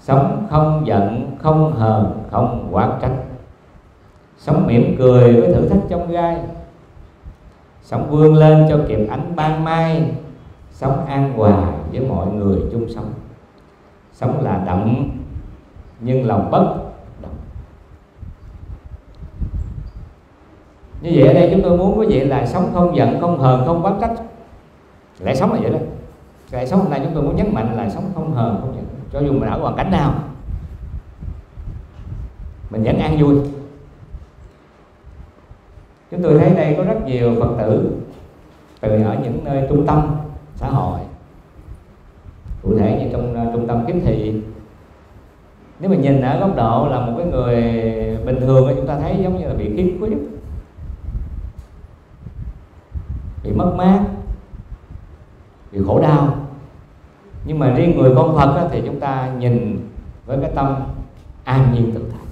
sống không giận, không hờn, không oán trách, sống mỉm cười với thử thách chông gai, sống vươn lên cho kịp ánh ban mai, sống an hòa với mọi người chung sống, sống là động nhưng lòng bất động. Như vậy ở đây chúng tôi muốn quý vị là sống không giận, không hờn, không oán trách. Lẽ sống là vậy đó. Lẽ sống hôm nay chúng tôi muốn nhấn mạnh là sống không hờn, không giận. Cho dù mình ở hoàn cảnh nào, mình vẫn an vui. Chúng tôi thấy đây có rất nhiều Phật tử từ ở những nơi trung tâm xã hội, cụ thể như trong trung tâm Khiếm Thị. Nếu mình nhìn ở góc độ là một cái người bình thường thì chúng ta thấy giống như là bị khiếm khuyết, bị mất mát, bị khổ đau. Nhưng mà riêng người con Phật thì chúng ta nhìn với cái tâm an nhiên tự tại,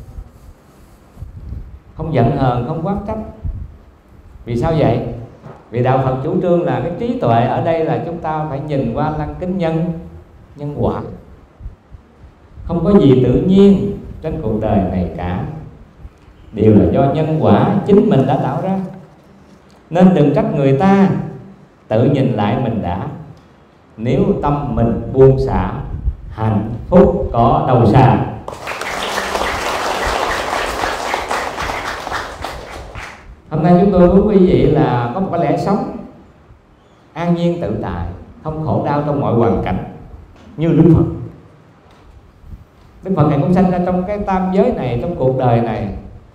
không giận hờn, không oán trách. Vì sao vậy? Vì đạo Phật chủ trương là cái trí tuệ ở đây là chúng ta phải nhìn qua lăng kính nhân quả. Không có gì tự nhiên trên cuộc đời này cả, đều là do nhân quả chính mình đã tạo ra. Nên đừng trách người ta, tự nhìn lại mình đã. Nếu tâm mình buông xả, hạnh phúc có đâu xa. Hôm nay chúng tôi muốn quý vị là có một cái lẽ sống an nhiên tự tại, không khổ đau trong mọi hoàn cảnh như Đức Phật. Đức Phật Ngài cũng sanh ra trong cái tam giới này, trong cuộc đời này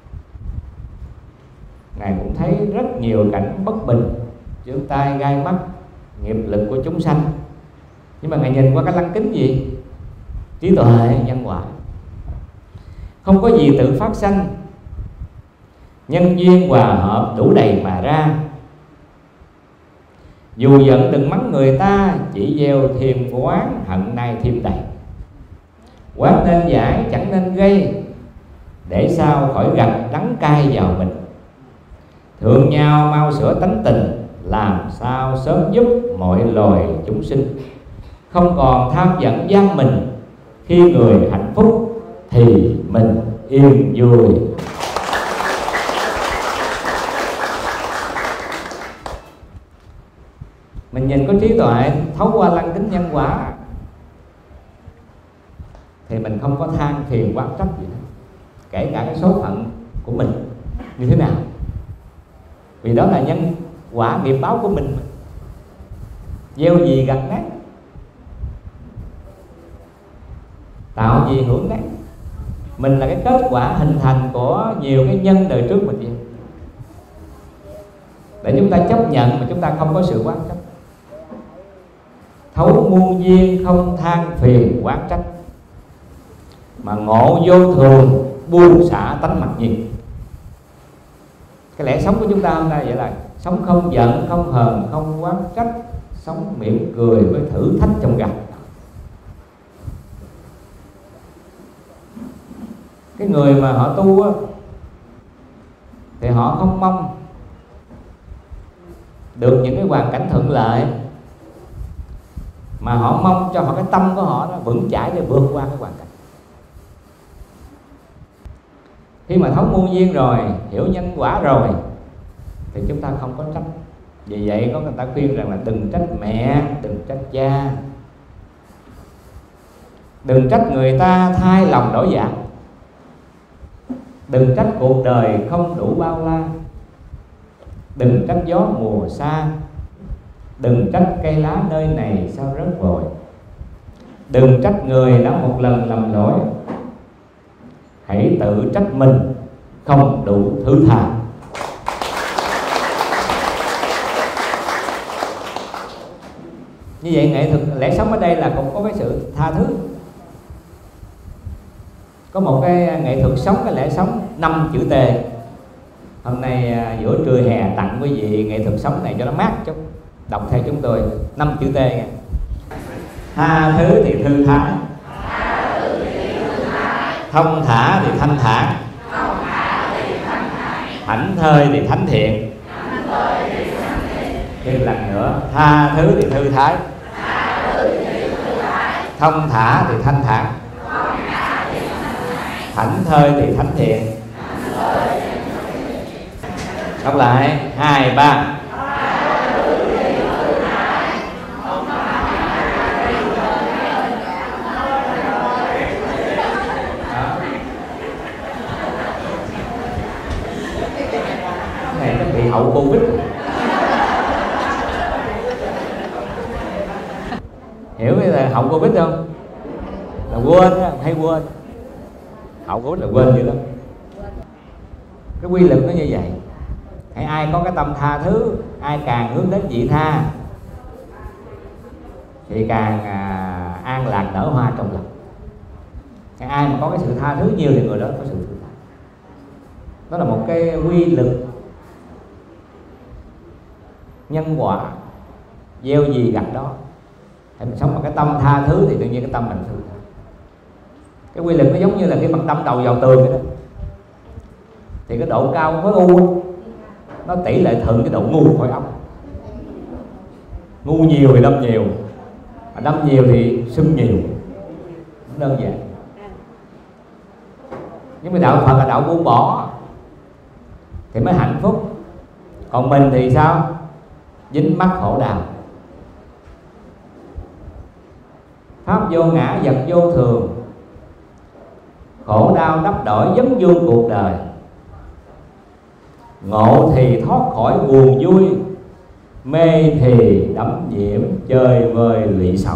Ngài cũng thấy rất nhiều cảnh bất bình, chướng tai gai mắt, nghiệp lực của chúng sanh. Nhưng mà Ngài nhìn qua cái lăng kính gì? Trí tuệ nhân quả. Không có gì tự phát sanh, nhân duyên hòa hợp đủ đầy mà ra. Dù giận đừng mắng người ta, chỉ gieo thêm oán hận nay thêm đầy. Oán nên giải chẳng nên gây, để sao khỏi gặt đắng cay vào mình. Thương nhau mau sửa tánh tình, làm sao sớm giúp mọi loài chúng sinh. Không còn tham giận gian mình, khi người hạnh phúc thì mình yên vui. Mình nhìn có trí tuệ thấu qua lăng kính nhân quả thì mình không có than phiền oán trách gì hết, kể cả cái số phận của mình như thế nào. Vì đó là nhân quả nghiệp báo của mình. Gieo gì gặt nấy, tạo gì hưởng nấy. Mình là cái kết quả hình thành của nhiều cái nhân đời trước mình vậy. Để chúng ta chấp nhận mà chúng ta không có sự oán trách. Thấu muôn duyên không than phiền oán trách, mà ngộ vô thường buông xả tánh mặc nhiên. Cái lẽ sống của chúng ta hôm nay vậy là sống không giận, không hờn, không oán trách, sống mỉm cười với thử thách trong gặp. Cái người mà họ tu á, thì họ không mong được những cái hoàn cảnh thuận lợi, mà họ mong cho họ cái tâm của họ nó vững chãi để vượt qua cái hoàn cảnh. Khi mà thấu muôn duyên rồi, hiểu nhân quả rồi, thì chúng ta không có trách. Vì vậy có người ta khuyên rằng là đừng trách mẹ, đừng trách cha, đừng trách người ta thay lòng đổi dạ, đừng trách cuộc đời không đủ bao la, đừng trách gió mùa xa, đừng trách cây lá nơi này sao rớt vội, đừng trách người đã một lần lầm lỗi, hãy tự trách mình không đủ thứ tha. Như vậy nghệ thuật lẽ sống ở đây là cũng có cái sự tha thứ. Có một cái nghệ thuật sống, cái lẽ sống 5 chữ T. Hôm nay giữa trưa hè tặng quý vị nghệ thuật sống này cho nó mát chút. Đọc theo chúng tôi 5 chữ T nha. Tha thứ thì thư thái, thông thả thì thanh thản, thảnh thơi thì thánh thiện. Thêm lần nữa, tha thứ thì thư thái, thông thả thì thanh thản, thảnh thơi thì thánh thiện. Đọc lại 2, 3. Này nó bị hậu Covid. Hiểu cái là hậu Covid không? Là quên á, hay quên. Hậu Covid là quên vậy đó. Cái quy luật nó như vậy. Hãy ai có cái tâm tha thứ, ai càng hướng đến vị tha thì càng an lạc nở hoa trong lòng. Ai mà có cái sự tha thứ nhiều thì người đó có sự thứ tha. Đó là một cái quy luật nhân quả, gieo gì gặt đó. Thì mình sống bằng cái tâm tha thứ thì tự nhiên cái tâm mình thứ tha. Cái quy luật nó giống như là khi mặt đâm đầu vào tường vậy đó, thì cái độ cao khối u nó tỷ lệ thuận cái độ ngu khối óc. Ngu nhiều thì đâm nhiều, mà đâm nhiều thì sưng nhiều. Đơn giản. Nhưng mà đạo Phật là đạo buông bỏ thì mới hạnh phúc. Còn mình thì sao? Dính mắc khổ đau. Pháp vô ngã, vật vô thường, khổ đau đắp đổi vấn vương cuộc đời. Ngộ thì thoát khỏi buồn vui, mê thì đắm nhiễm chơi vơi lụy sầu.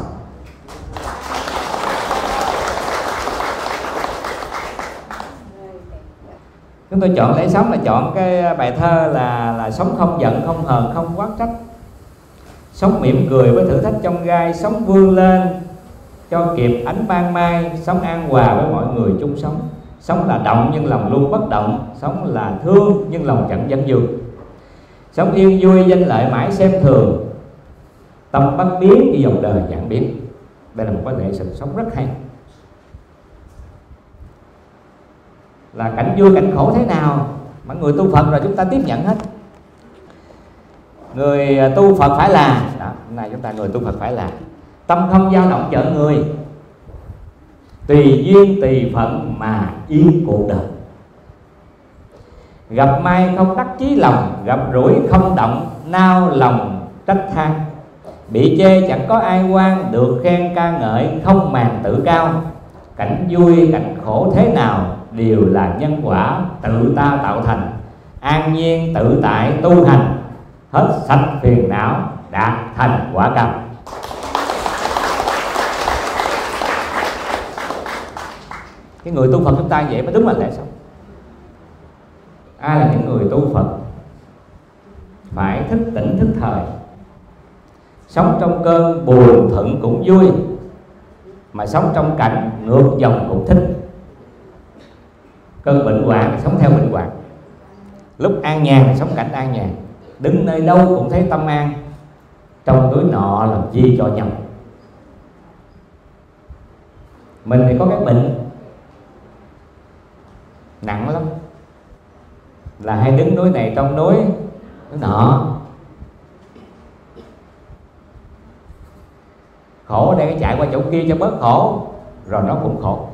Chúng tôi chọn lễ sống là chọn cái bài thơ là sống không giận, không hờn, không oán trách, sống mỉm cười với thử thách trong gai, sống vươn lên cho kịp ánh ban mai, sống an hòa với mọi người chung sống. Sống là động nhưng lòng luôn bất động, sống là thương nhưng lòng chẳng dẫn dương. Sống yên vui danh lợi mãi xem thường, tâm bất biến khi dòng đời chẳng biến. Đây là một cái nghệ sự sống rất hay. Là cảnh vui cảnh khổ thế nào mà người tu Phật rồi chúng ta tiếp nhận hết. Người tu Phật phải là đó, hôm nay chúng ta người tu Phật phải là tâm không dao động chợ người, tùy duyên tùy phận mà yên cuộc đời. Gặp may không đắc chí lòng, gặp rủi không động nao lòng trách than. Bị chê chẳng có ai quan, được khen ca ngợi không màng tự cao. Cảnh vui cảnh khổ thế nào đều là nhân quả tự ta tạo thành. An nhiên tự tại tu hành, hết sạch phiền não đạt thành quả cao. Cái người tu Phật chúng ta vậy mới đúng là lẽ sống. Ai là những người tu Phật? Phải thức tỉnh thức thời, sống trong cơn buồn thuận cũng vui, mà sống trong cảnh ngược dòng cũng thích. Cơn bệnh hoạn thì sống theo bệnh hoạn, lúc an nhàn thì sống cảnh an nhàn. Đứng nơi đâu cũng thấy tâm an, trong túi nọ làm chi cho nhầm. Mình thì có cái bệnh nặng lắm, là hay đứng núi này trong núi nọ. Khổ ở đây cái chạy qua chỗ kia cho bớt khổ, rồi nó cũng khổ.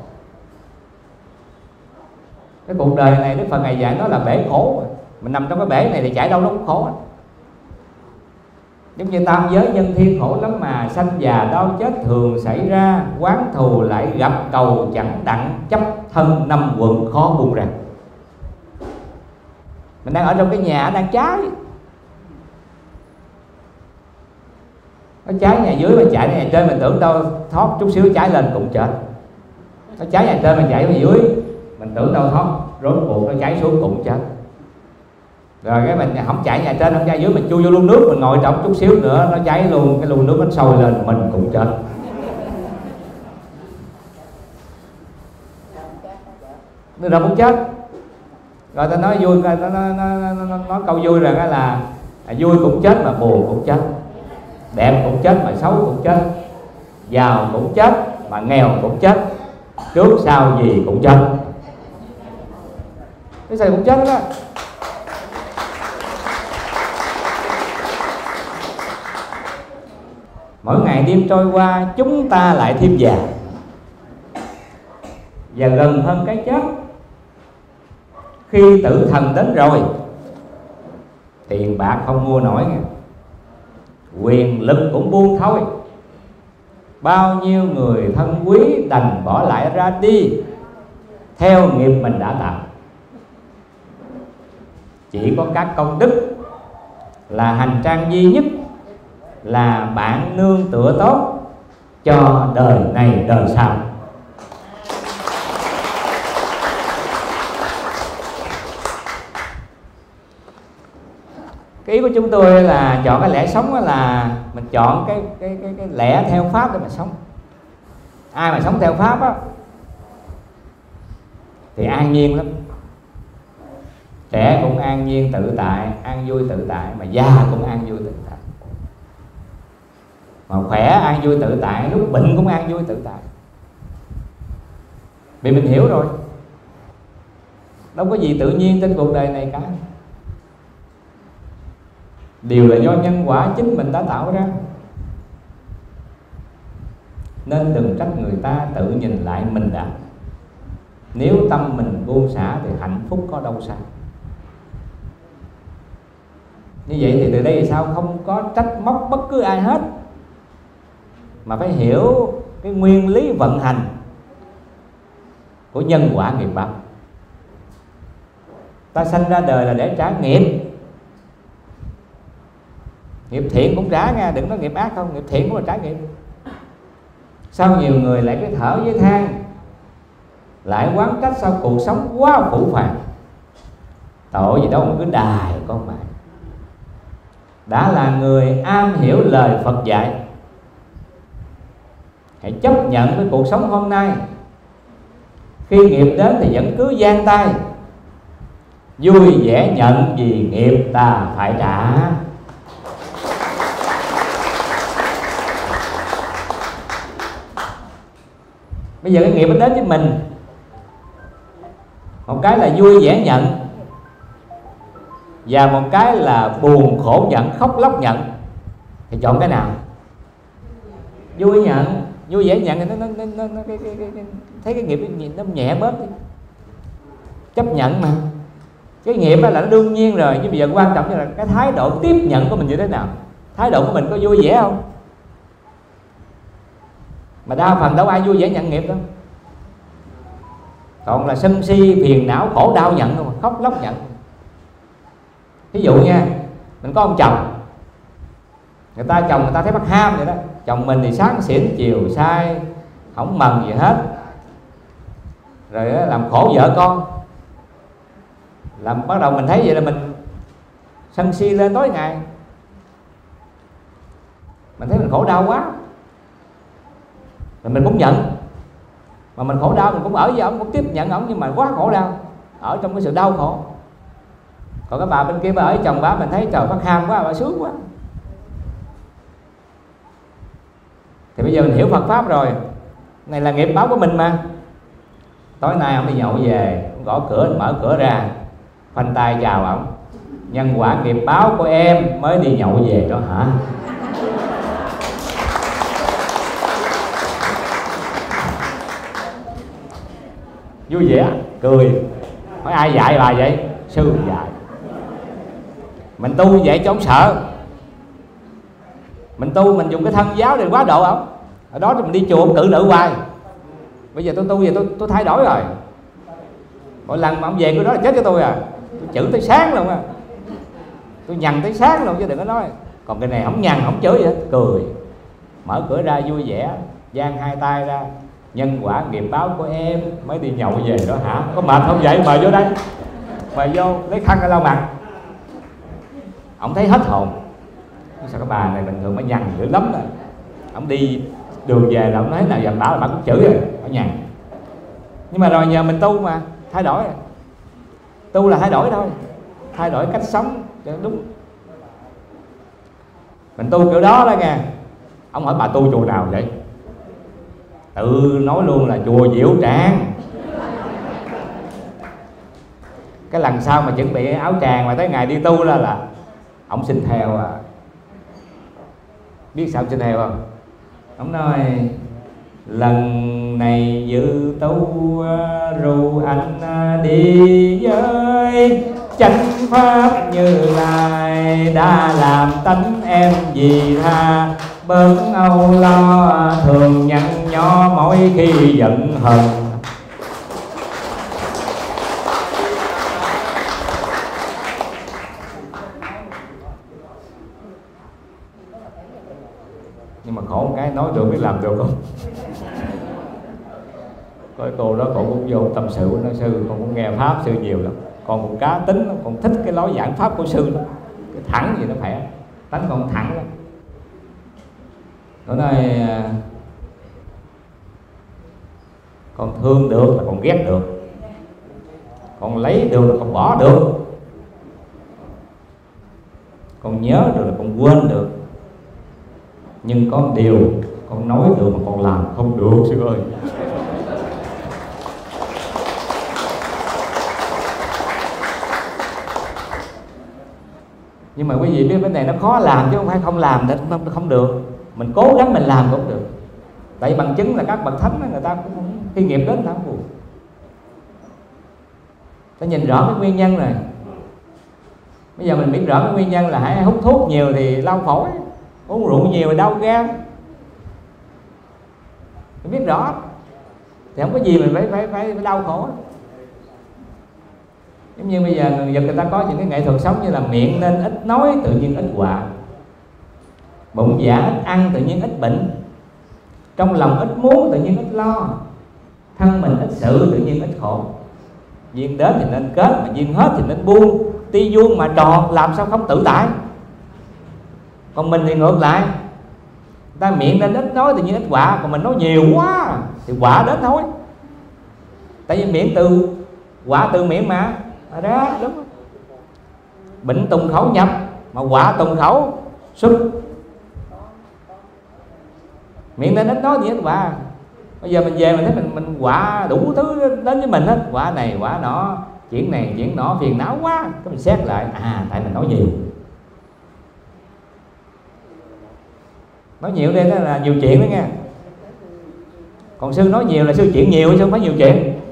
Cái cuộc đời này Đức Phật ngày dạy nó là bể khổ. Mình nằm trong cái bể này thì chạy đâu nó cũng khổ. Giống như tam giới nhân thiên khổ lắm mà, sanh già đau chết thường xảy ra, oán thù lại gặp cầu chẳng đặng, chấp thân năm quận khó buông ra. Mình đang ở trong cái nhà đang cháy, nó cháy nhà dưới mình chạy nhà trên, mình tưởng đâu thoát chút xíu cháy lên cũng chết. Nó cháy nhà trên mình chạy ở dưới, mình tưởng đâu thoát, rốt cuộc nó cháy xuống cũng chết. Rồi cái mình không chạy nhà trên không chạy dưới, mình chui vô lu nước, mình ngồi trong chút xíu nữa nó cháy luôn, cái lu nước nó sôi lên mình cũng chết. Nên rồi cũng chết. Rồi ta nói vui, nó nói câu vui rằng là vui cũng chết mà buồn cũng chết, đẹp cũng chết mà xấu cũng chết, giàu cũng chết mà nghèo cũng chết, trước sau gì cũng chết. Cái gì cũng chết đó. Mỗi ngày đêm trôi qua chúng ta lại thêm già. và gần hơn cái chết. Khi tử thần đến rồi, tiền bạc không mua nổi, quyền lực cũng buông thôi. Bao nhiêu người thân quý đành bỏ lại ra đi theo nghiệp mình đã tạo. Chỉ có các công đức là hành trang duy nhất, là bạn nương tựa tốt cho đời này đời sau. Cái ý của chúng tôi là chọn cái lẽ sống là mình chọn cái lẽ theo pháp để mà sống. Ai mà sống theo pháp á thì an nhiên lắm. Trẻ cũng an nhiên tự tại, an vui tự tại, mà già cũng an vui tự tại. Mà khỏe an vui tự tại, lúc bệnh cũng an vui tự tại. Vì mình hiểu rồi, đâu có gì tự nhiên trên cuộc đời này cả. Đều là do nhân quả chính mình đã tạo ra. Nên đừng trách người ta, tự nhìn lại mình đã. Nếu tâm mình buông xả thì hạnh phúc có đâu xa. Như vậy thì từ đây thì sao không có trách móc bất cứ ai hết, mà phải hiểu cái nguyên lý vận hành của nhân quả nghiệp báo. Ta sanh ra đời là để trả nghiệp. Nghiệp thiện cũng trả nha, đừng nói nghiệp ác không, nghiệp thiện cũng là trả nghiệp. Sao nhiều người lại cái thở với than, lại quán trách sao cuộc sống quá phủ phàng. Tội gì đâu mà cứ đài con mày. Đã là người am hiểu lời Phật dạy, hãy chấp nhận với cuộc sống hôm nay. Khi nghiệp đến thì vẫn cứ giang tay, vui vẻ nhận vì nghiệp ta phải trả. Bây giờ cái nghiệp nó đến với mình, một cái là vui vẻ nhận, và một cái là buồn khổ nhận, khóc lóc nhận. Thì chọn cái nào? Vui nhận, vui vẻ nhận thì nó thấy cái nghiệp nó nhẹ bớt đi. Chấp nhận mà. Cái nghiệp là nó đương nhiên rồi, nhưng bây giờ quan trọng là cái thái độ tiếp nhận của mình như thế nào. Thái độ của mình có vui vẻ không? Mà đa phần đâu ai vui vẻ nhận nghiệp đâu. Còn là sân si, phiền não, khổ đau nhận không, khóc lóc nhận. Ví dụ nha, mình có ông chồng, chồng người ta thấy bắt ham vậy đó. Chồng mình thì sáng xỉn chiều sai, không mần gì hết, rồi làm khổ vợ con. Làm bắt đầu mình thấy vậy là mình sân si lên tối ngày. Mình thấy mình khổ đau quá, rồi mình cũng nhận. Mà mình khổ đau mình cũng ở với ông, cũng tiếp nhận ông, nhưng mà quá khổ đau, ở trong cái sự đau khổ. Còn cái bà bên kia bà ở chồng bà, mình thấy trời bắt ham quá, bà sướng quá. Thì bây giờ mình hiểu Phật Pháp rồi, này là nghiệp báo của mình mà. Tối nay ông đi nhậu về, ông gõ cửa, mở cửa ra, khoanh tay chào ông. Nhân quả nghiệp báo của em mới đi nhậu về đó hả? Vui vẻ, cười. Hỏi ai dạy bà vậy? Sư dạy. Mình tu vậy cho ông sợ. Mình tu mình dùng cái thân giáo để quá độ ông. Ở đó thì mình đi chùa ông cự nữ hoài. Bây giờ tôi tu về tôi thay đổi rồi. Mỗi lần mà ông về cái đó là chết cho tôi à. Tôi chửi tới sáng luôn à. Tôi nhằn tới sáng luôn chứ đừng có nói. Còn cái này không nhằn không chửi vậy, cười. Mở cửa ra vui vẻ, giang hai tay ra. Nhân quả nghiệp báo của em mới đi nhậu về đó hả? Có mệt không vậy? Mời vô đây. Mời vô lấy khăn ra lau mặt. Ông thấy hết hồn. Sao cái bà này bình thường mới nhằn dữ lắm rồi. Ông đi đường về là ông nói nào dầm bảo là bà cũng chửi rồi, bà nhằn. Nhưng mà rồi nhờ mình tu mà thay đổi. Tu là thay đổi thôi, thay đổi cách sống cho đúng. Mình tu kiểu đó đó nghe. Ông hỏi bà tu chùa nào vậy? Tự nói luôn là chùa Diệu Tràng. Cái lần sau mà chuẩn bị áo tràng mà tới ngày đi tu là ông xin theo à. Biết sao xin theo không? Ông nói lần này dự tu ru anh đi với chánh pháp Như Lai, đã làm tánh em vì tha, bớt âu lo thường nhăn nhó mỗi khi giận hờn. Nhưng mà khổ một cái nói được biết làm được không? Coi cô đó cô cũng vô tâm sự, nói sư con cũng nghe pháp sư nhiều lắm, con cũng cá tính lắm, con thích cái lối giảng pháp của sư lắm, cái thẳng gì nó khỏe, tánh con thẳng lắm. Nó nói con thương được là con ghét được, con lấy được là con bỏ được, con nhớ được là con quên được, nhưng có một điều con nói được mà con làm không được sư ơi. Nhưng mà quý vị biết vấn đề nó khó làm chứ không phải không làm nó không được. Mình cố gắng mình làm cũng được. Tại bằng chứng là các bậc thánh người ta cũng khi nghiệp đến ta không buồn. Ta nhìn rõ cái nguyên nhân này. Bây giờ mình biết rõ cái nguyên nhân là hãy hút thuốc nhiều thì đau phổi, uống rượu nhiều thì đau gan. Mình biết rõ thì không có gì mình phải đau khổ. Giống như bây giờ người ta có những cái nghệ thuật sống như là miệng nên ít nói tự nhiên ít họa, bụng dạ ít ăn tự nhiên ít bệnh, trong lòng ít muốn tự nhiên ít lo, thân mình ít sự tự nhiên ít khổ. Duyên đến thì nên kết, mà duyên hết thì nên buông. Ti vuông mà tròn làm sao không tự tại. Còn mình thì ngược lại, ta miệng nên ít nói tự nhiên ít họa, còn mình nói nhiều quá thì họa đến thôi. Tại vì miệng từ họa từ miệng mà đó, đúng không? Bệnh tùng khẩu nhập mà họa tùng khẩu xuất. Miệng nên ít nói gì hết họa. Bây giờ mình về mình thấy mình họa đủ thứ đến với mình hết, họa này họa nọ, chuyện này chuyện nọ, phiền não quá. Cái mình xét lại, tại mình nói nhiều. Nói nhiều đây đó là nhiều chuyện đó nghe. Còn sư nói nhiều là sư chuyện nhiều chứ không phải nhiều chuyện.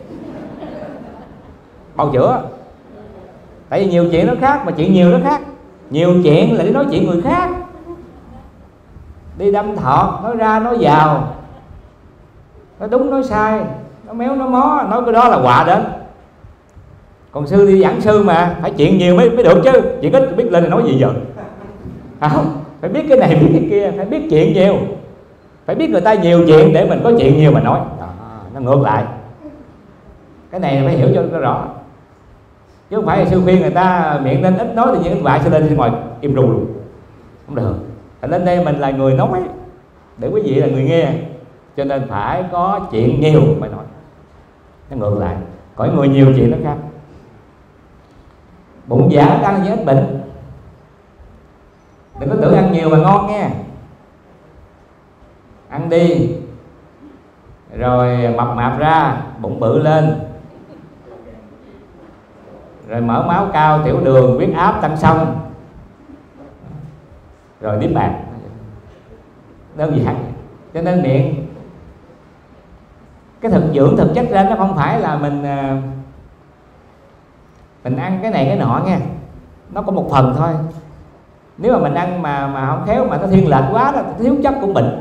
Bào chữa. Tại vì nhiều chuyện nó khác mà chuyện nhiều nó khác. Nhiều chuyện là đi nói chuyện người khác, đi đâm thọt, nói ra nói vào, nói đúng nói sai, nói méo nói mó, nói cái đó là họa đến. Còn sư đi giảng sư mà phải chuyện nhiều mới được chứ, chuyện ít biết lên thì nói gì giờ. Không, phải biết cái này biết cái kia, phải biết chuyện nhiều, phải biết người ta nhiều chuyện để mình có chuyện nhiều mà nói. Nó ngược lại. Cái này phải hiểu cho nó rõ. Chứ không phải là sư khuyên người ta miệng nên ít nói thì những vại sẽ lên thì ngồi im ru luôn, không được. Thành lên đây mình là người nói để quý vị là người nghe, cho nên phải có chuyện nhiều mới nói. Nó ngược lại, có người nhiều chuyện nó khác. Bụng dạ đang với ít bệnh, đừng có tưởng ăn nhiều mà ngon nghe. Ăn đi rồi mập mạp ra, bụng bự lên, rồi mỡ máu cao, tiểu đường, huyết áp tăng xong, rồi niết bàn. Đơn giản. Cho nên miệng, cái thực dưỡng thực chất ra nó không phải là mình ăn cái này cái nọ nha, nó có một phần thôi. Nếu mà mình ăn mà không khéo mà nó thiên lệch quá là thiếu chất của bệnh.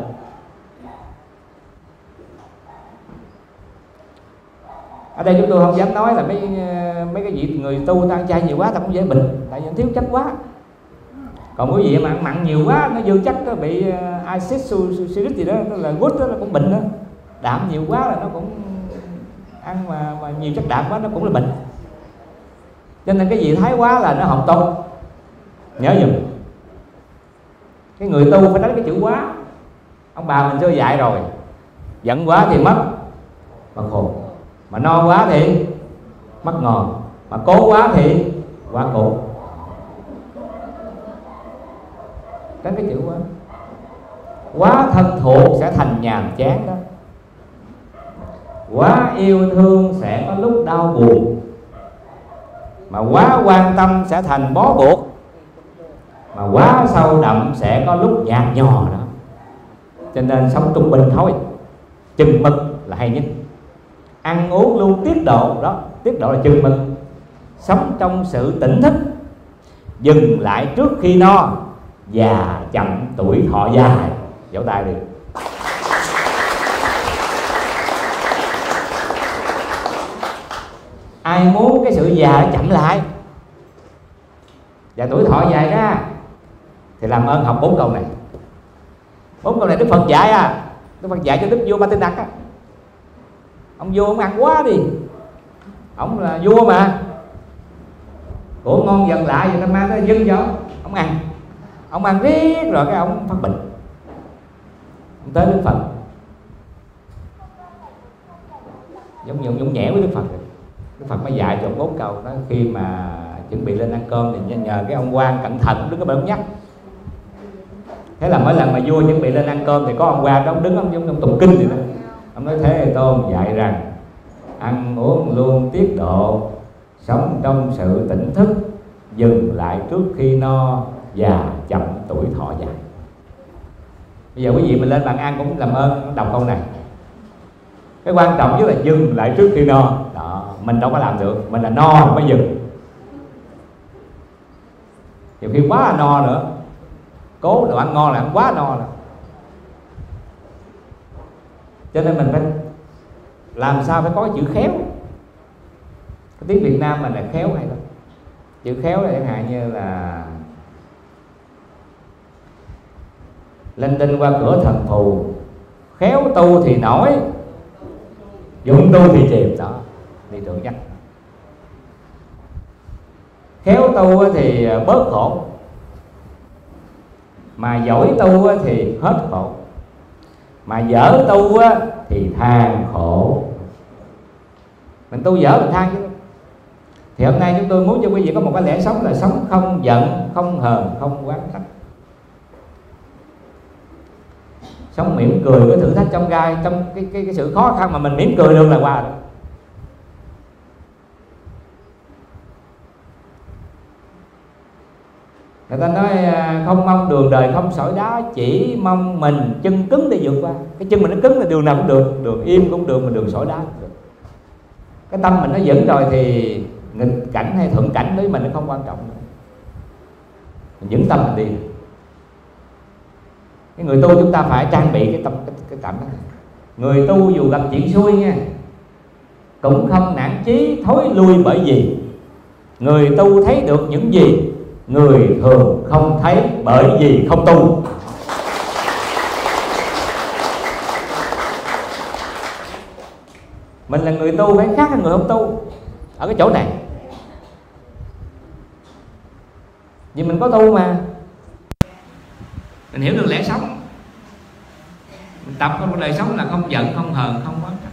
Ở đây chúng tôi không dám nói là mấy cái vị người tu ta ăn chay nhiều quá ta cũng dễ bệnh, tại vì thiếu chất quá. Còn quý vị mà ăn mặn nhiều quá nó dư chất, nó bị acid sulfuric gì đó, nó là gút đó, nó cũng bệnh đó. Đạm nhiều quá là nó cũng ăn mà nhiều chất đạm quá nó cũng là bệnh. Cho nên cái gì thái quá là nó không tốt. Nhớ dùm. Cái người tu phải đánh cái chữ quá. Ông bà mình xưa dạy rồi, giận quá thì mất mà khổ, mà no quá thì mất ngon, mà cố quá thì quá khổ. Đánh cái chữ quá. Quá thân thuộc sẽ thành nhàm chán đó. Quá yêu thương sẽ có lúc đau buồn, mà quá quan tâm sẽ thành bó buộc, mà quá sâu đậm sẽ có lúc nhạt nhòa đó. Cho nên sống trung bình thôi. chừng mực là hay nhất. Ăn uống luôn tiết độ, đó, tiết độ là chừng mực. Sống trong sự tỉnh thức, dừng lại trước khi no, già chậm tuổi thọ dài. Vỗ tay đi. Ai muốn cái sự già chậm lại và tuổi thọ dài ra thì làm ơn học 4 câu này. 4 câu này Đức Phật dạy à. Đức Phật dạy cho Đức vua Ba Tư Nặc á. Ông vua ông ăn quá đi, ông là vua mà, của ngon dần lại rồi ta mang tới dâng cho ông ăn. Ông ăn riết rồi cái ông phát bệnh. Ông tới Đức Phật, giống nhẽo với Đức Phật. Đức Phật mới dạy cho 4 câu đó. Khi mà chuẩn bị lên ăn cơm thì nhờ cái ông quan cẩn thận đứng ở bên ông nhắc. Thế là mỗi lần mà vua chuẩn bị lên ăn cơm thì có ông quan đó, ông đứng ông giống ông tụng kinh vậy đó. Ông nói Thế Tôn dạy rằng ăn uống luôn tiết độ, sống trong sự tỉnh thức, dừng lại trước khi no, già chậm tuổi thọ dài. Bây giờ quý vị mình lên bàn ăn cũng làm ơn đọc câu này. Cái quan trọng nhất là dừng lại trước khi no. Đó, mình đâu có làm được, mình là no mới dừng. Nhiều khi quá là no nữa, cố đồ ăn ngon là ăn quá no rồi. Cho nên mình phải làm sao phải có chữ khéo. Cái tiếng Việt Nam mình là khéo hay lắm. Chữ khéo là chẳng hạn như là lên đinh qua cửa thần phù, khéo tu thì nổi, dụng tu thì chìm. Đó, đi tượng nhắc. Khéo tu thì bớt khổ, mà giỏi tu thì hết khổ, mà dở tu thì than khổ. Mình tu dở mình than chứ. Thì hôm nay chúng tôi muốn cho quý vị có một cái lẽ sống là sống không giận, không hờn, không oán trách. Sống mỉm cười với thử thách trong gai, trong cái sự khó khăn mà mình mỉm cười được là qua rồi. Người ta nói không mong đường đời không sỏi đá, chỉ mong mình chân cứng để vượt qua. Cái chân mình nó cứng là đường nào cũng được, đường im cũng được, mà đường sỏi đá cũng được. Cái tâm mình nó vững rồi thì nghịch cảnh hay thuận cảnh đối với mình nó không quan trọng nữa. Mình vững tâm mình đi. Cái người tu chúng ta phải trang bị cái tâm, cái cảm đó. Người tu dù gặp chuyện xui nha, cũng không nản chí thối lui, bởi vì người tu thấy được những gì người thường không thấy, bởi vì không tu. Mình là người tu phải khác với người không tu ở cái chỗ này. Vì mình có tu mà, mình hiểu được lẽ sống. Mình tập trong một đời sống là không giận, không hờn, không oán trách.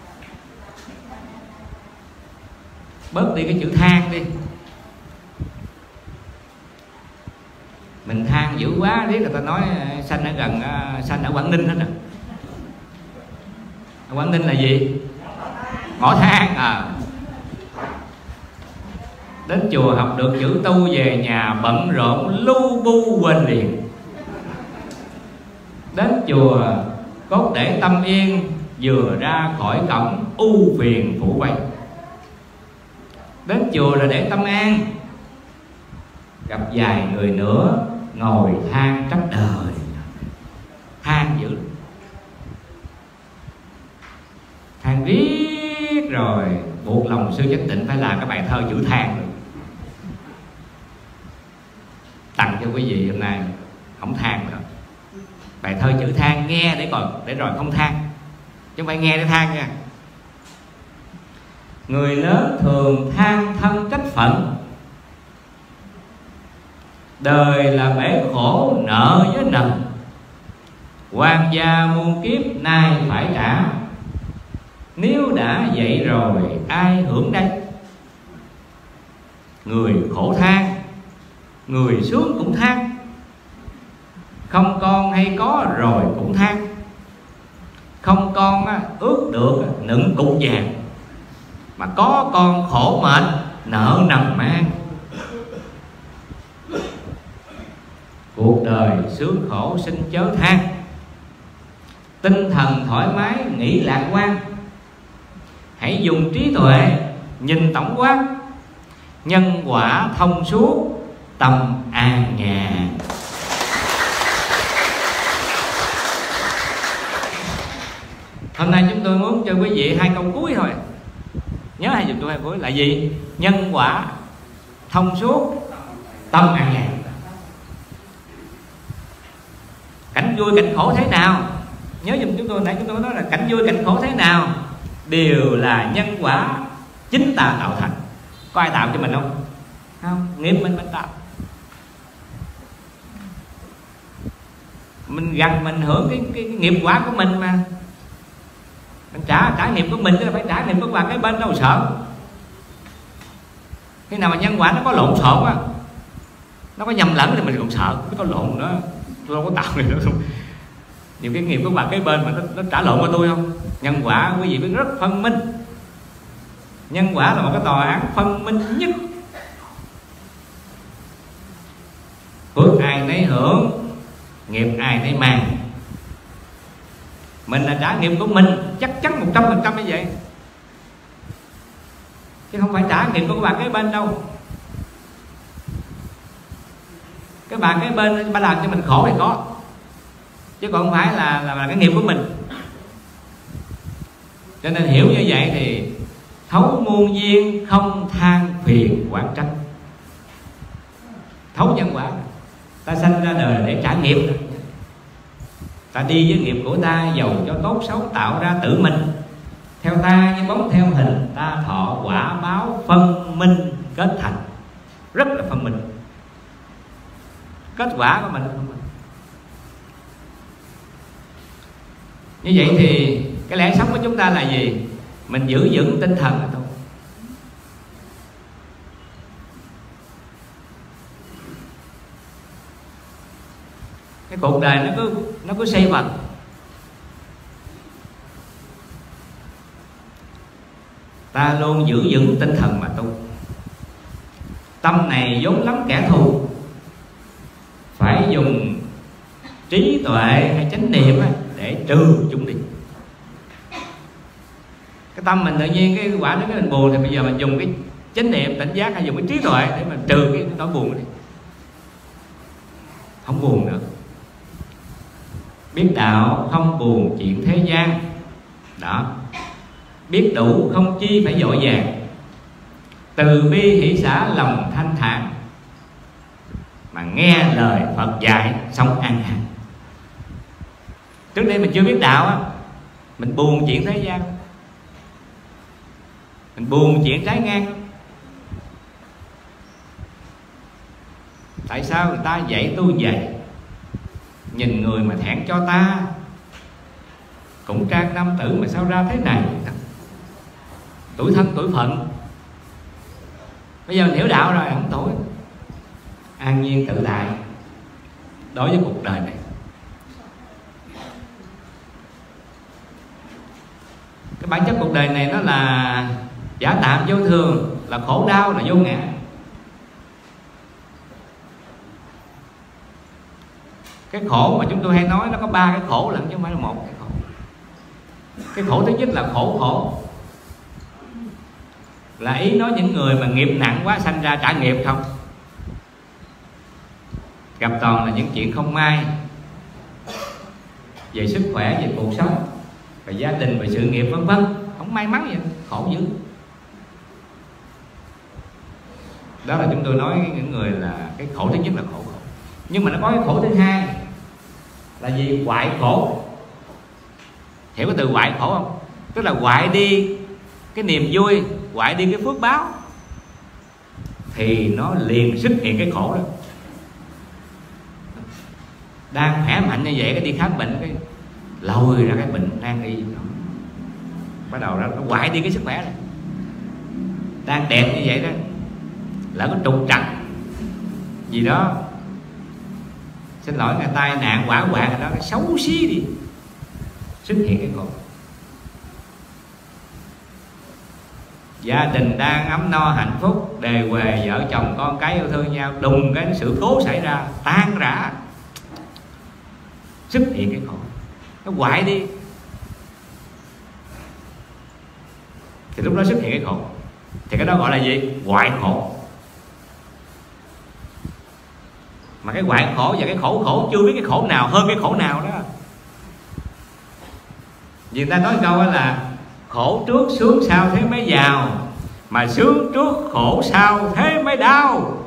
Bớt đi cái chữ than đi. Mình than dữ quá, riết người ta nói sanh ở gần, sanh ở Quảng Ninh hết rồi. Ở Quảng Ninh là gì? Ngõ than à. Đến chùa học được chữ tu, về nhà bận rộn lu bu quên liền. Đến chùa cốt để tâm yên, vừa ra khỏi cổng ưu phiền phủ vây. Đến chùa là để tâm an, gặp vài người nữa ngồi than trách đời. Than dữ, than riết rồi buộc lòng sư Chánh Tịnh phải làm cái bài thơ chữ than rồi. Tặng cho quý vị hôm nay không than nữa. Bài thơ chữ than nghe để rồi không than, chứ không phải nghe để than nha. Người lớn thường than thân trách phận, đời là bể khổ nợ với nần. Quan gia muôn kiếp nay phải trả, nếu đã vậy rồi ai hưởng đây. Người khổ than, người sướng cũng than, không con hay có rồi cũng than. Không con ước được nựng cục vàng, mà có con khổ mệt nợ nần mang. Cuộc đời sướng khổ xin chớ than, tinh thần thoải mái, nghĩ lạc quan. Hãy dùng trí tuệ nhìn tổng quát, nhân quả thông suốt, tâm an nhàn. Hôm nay chúng tôi muốn cho quý vị 2 câu cuối thôi. Nhớ 2 câu cuối là gì? Nhân quả thông suốt, tâm an nhàn. Cảnh vui cảnh khổ thế nào? Nhớ giùm chúng tôi, nãy chúng tôi nói là cảnh vui cảnh khổ thế nào đều là nhân quả chính ta tạo thành. Có ai tạo cho mình không? Không, nghiệp mình tạo. Mình gần mình hưởng cái nghiệp quả của mình mà. Mình trả nghiệp của mình chứ phải trả nghiệp của bà cái bên đâu sợ. Khi nào mà nhân quả nó có lộn xộn á, nó có nhầm lẫn thì mình còn sợ. Nó có lộn đó, tôi đâu có tạo này đâu. Nhiều cái nghiệp của bà cái bên mà nó trả lộn qua tôi không? Nhân quả quý vị biết rất phân minh. Nhân quả là một cái tòa án phân minh nhất. Phước ai nấy hưởng, nghiệp ai nấy mang. Mình là trả nghiệp của mình, chắc chắn 100% như vậy, chứ không phải trả nghiệp của bạn cái bên đâu. Cái bạn cái bên bà làm cho mình khổ thì có, chứ còn không phải là cái nghiệp của mình. Cho nên hiểu như vậy thì thấu muôn duyên, không than phiền quảng trách. Thấu nhân quả. Ta sanh ra đời để trả nghiệp. Ta đi với nghiệp của ta, dầu cho tốt xấu tạo ra tự mình. Theo ta như bóng theo hình, ta thọ quả báo phân minh kết thành. Rất là phân minh. Kết quả của mình là phân minh. Như vậy thì cái lẽ sống của chúng ta là gì? Mình giữ vững tinh thần là thôi. Cái cuộc đời nó cứ xây vần. Ta luôn giữ vững tinh thần mà tu. Tâm này vốn lắm kẻ thù, phải dùng trí tuệ hay chánh niệm để trừ chúng đi. Cái tâm mình tự nhiên cái quả đến cái mình buồn thì bây giờ mình dùng cái chánh niệm tỉnh giác hay dùng cái trí tuệ để mình trừ cái nỗi buồn đi. Không buồn nữa. Biết đạo không buồn chuyện thế gian. Đó. Biết đủ không chi phải vội vàng. Từ bi hỷ xả lòng thanh thản, mà nghe lời Phật dạy sống an hạnh. Trước đây mình chưa biết đạo á, mình buồn chuyện thế gian, mình buồn chuyện trái ngang. Tại sao người ta dạy tôi vậy? Nhìn người mà thẹn cho ta, cũng trang nam tử mà sao ra thế này? Tuổi thân tuổi phận. Bây giờ mình hiểu đạo rồi, không tuổi an nhiên tự tại đối với cuộc đời này. Cái bản chất cuộc đời này nó là giả tạm vô thường, là khổ đau, là vô ngã. Cái khổ mà chúng tôi hay nói nó có 3 cái khổ lận chứ không phải là 1 cái khổ. Cái khổ thứ nhất là khổ, là ý nói những người mà nghiệp nặng quá sanh ra trả nghiệp không. Gặp toàn là những chuyện không may về sức khỏe, về cuộc sống, về gia đình, về sự nghiệp vân vân. Không may mắn vậy, khổ dữ. Đó là chúng tôi nói những người là cái khổ thứ nhất là khổ. Nhưng mà nó có cái khổ thứ hai là gì? Hoại khổ. Hiểu cái từ hoại khổ không? Tức là hoại đi cái niềm vui, hoại đi cái phước báo, thì nó liền xuất hiện cái khổ đó. Đang khỏe mạnh như vậy, cái đi khám bệnh, cái lôi ra cái bệnh nan y, bắt đầu nó hoại đi cái sức khỏe này. Đang đẹp như vậy đó, lỡ có trục trặc gì đó, xin lỗi là tai nạn hỏa hoạn đó, cái xấu xí đi, xuất hiện cái khổ. Gia đình đang ấm no hạnh phúc, đề huề vợ chồng con cái yêu thương nhau, đùng cái sự cố xảy ra tan rã, xuất hiện cái khổ. Nó hoại đi thì lúc đó xuất hiện cái khổ. Thì cái đó gọi là gì? Hoại khổ. Mà cái hoại khổ và cái khổ chưa biết cái khổ nào hơn cái khổ nào đó. Vì người ta nói câu là khổ trước sướng sau thế mới giàu, mà sướng trước khổ sau thế mới đau.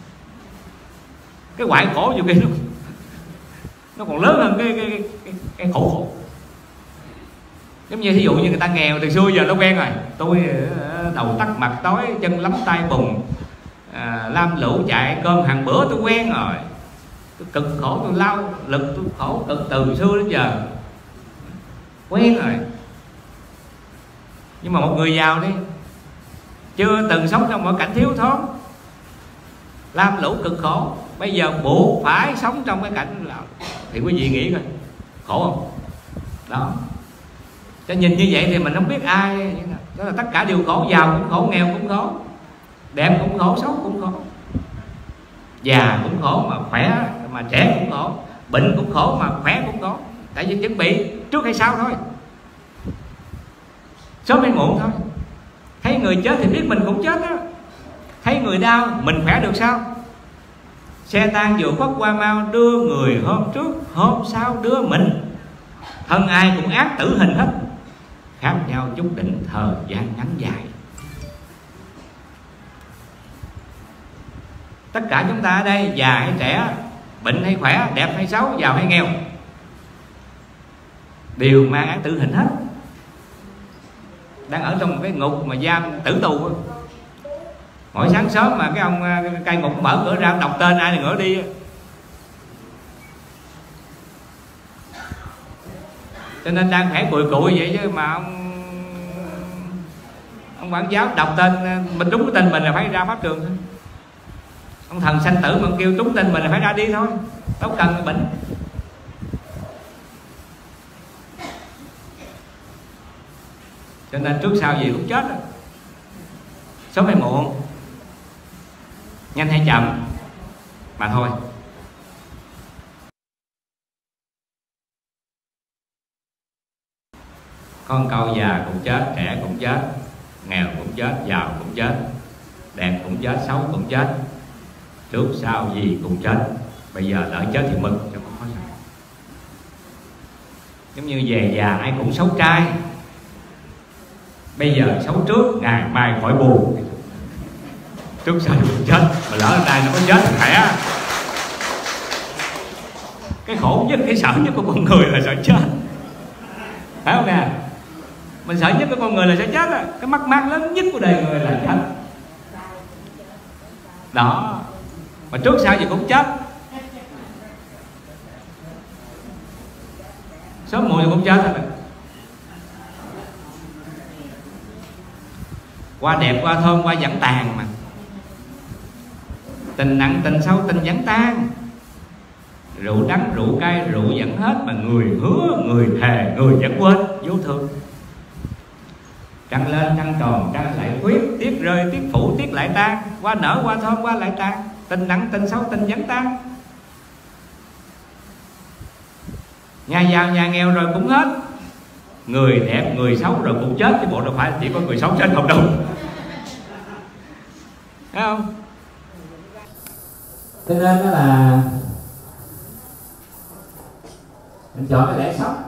Cái hoại khổ nhiều khi nó còn lớn hơn cái khổ. Giống như thí dụ như người ta nghèo từ xưa giờ nó quen rồi, tôi đầu tắt mặt tối, chân lắm tay bùn, lam lũ chạy cơm hàng bữa, tôi quen rồi. Tôi cực khổ, tôi lao lực, tôi khổ cực từ xưa đến giờ, quen rồi. Nhưng mà một người giàu đi, chưa từng sống trong mọi cảnh thiếu thốn, lam lũ cực khổ, bây giờ buộc phải sống trong cái cảnh là, thì quý vị nghĩ coi khổ không? Đó. Cho nhìn như vậy thì mình không biết ai, đó là tất cả đều khổ. Giàu cũng khổ, nghèo cũng khổ, đẹp cũng khổ, xấu cũng khổ, già cũng khổ, mà khỏe mà trẻ cũng khổ, bệnh cũng khổ mà khỏe cũng khổ. Tại vì chuẩn bị trước hay sau thôi, sớm hay muộn thôi. Thấy người chết thì biết mình cũng chết đó, thấy người đau mình khỏe được sao? Xe tan vừa khuất qua mau, đưa người hôm trước hôm sau đưa mình. Thân ai cũng ác tử hình hết, khác nhau chút định thời gian ngắn dài. Tất cả chúng ta ở đây, già hay trẻ, bệnh hay khỏe, đẹp hay xấu, giàu hay nghèo, đều mang án tử hình hết, đang ở trong một cái ngục mà giam tử tù. Mỗi sáng sớm mà cái ông cai ngục mở cửa ra đọc tên ai thì ngỡ đi. Cho nên đang khỏe cùi cụi vậy chứ mà ông quản giáo đọc tên mình đúng cái tên mình là phải ra pháp trường thôi. Ông thần sanh tử mà ông kêu trúng tên mình là phải ra đi thôi, đâu cần bệnh. Cho nên trước sau gì cũng chết đó. Sớm hay muộn, nhanh hay chậm mà thôi. Con câu già cũng chết, trẻ cũng chết, nghèo cũng chết, giàu cũng chết, đẹp cũng chết, xấu cũng chết, trước sau gì cũng chết. Bây giờ lỡ chết thì mừng cho có gì. Giống như về già ai cũng xấu trai, bây giờ xấu trước, ngày mai khỏi buồn, trước sau cũng chết. Mà lỡ hôm nay nó có chết thì khỏe. Cái khổ nhất, cái sợ nhất của con người là sợ chết, phải không nè? Mình sợ nhất của con người là sợ chết á. Cái mất mát lớn nhất của đời người là chết đó. Mà trước sau gì cũng chết, sớm muộn gì cũng chết rồi. Qua đẹp qua thơm qua vẫn tàn mà. Tình nặng tình sâu tình vẫn tan. Rượu đắng rượu cay rượu vẫn hết, mà người hứa người thề người vẫn quên. Vô thường. Trăng lên trăng tròn trăng lại khuyết, tiết rơi tiết phủ tiết lại tan, qua nở qua thơm qua lại tan. Tình nặng tình sâu tình vẫn tan. Nhà giàu nhà nghèo rồi cũng hết, người đẹp người xấu rồi cũng chết, chứ bộ đâu phải chỉ có người xấu chết không đâu. Thấy không? Cho nên đó là mình chọn cái lẽ sống.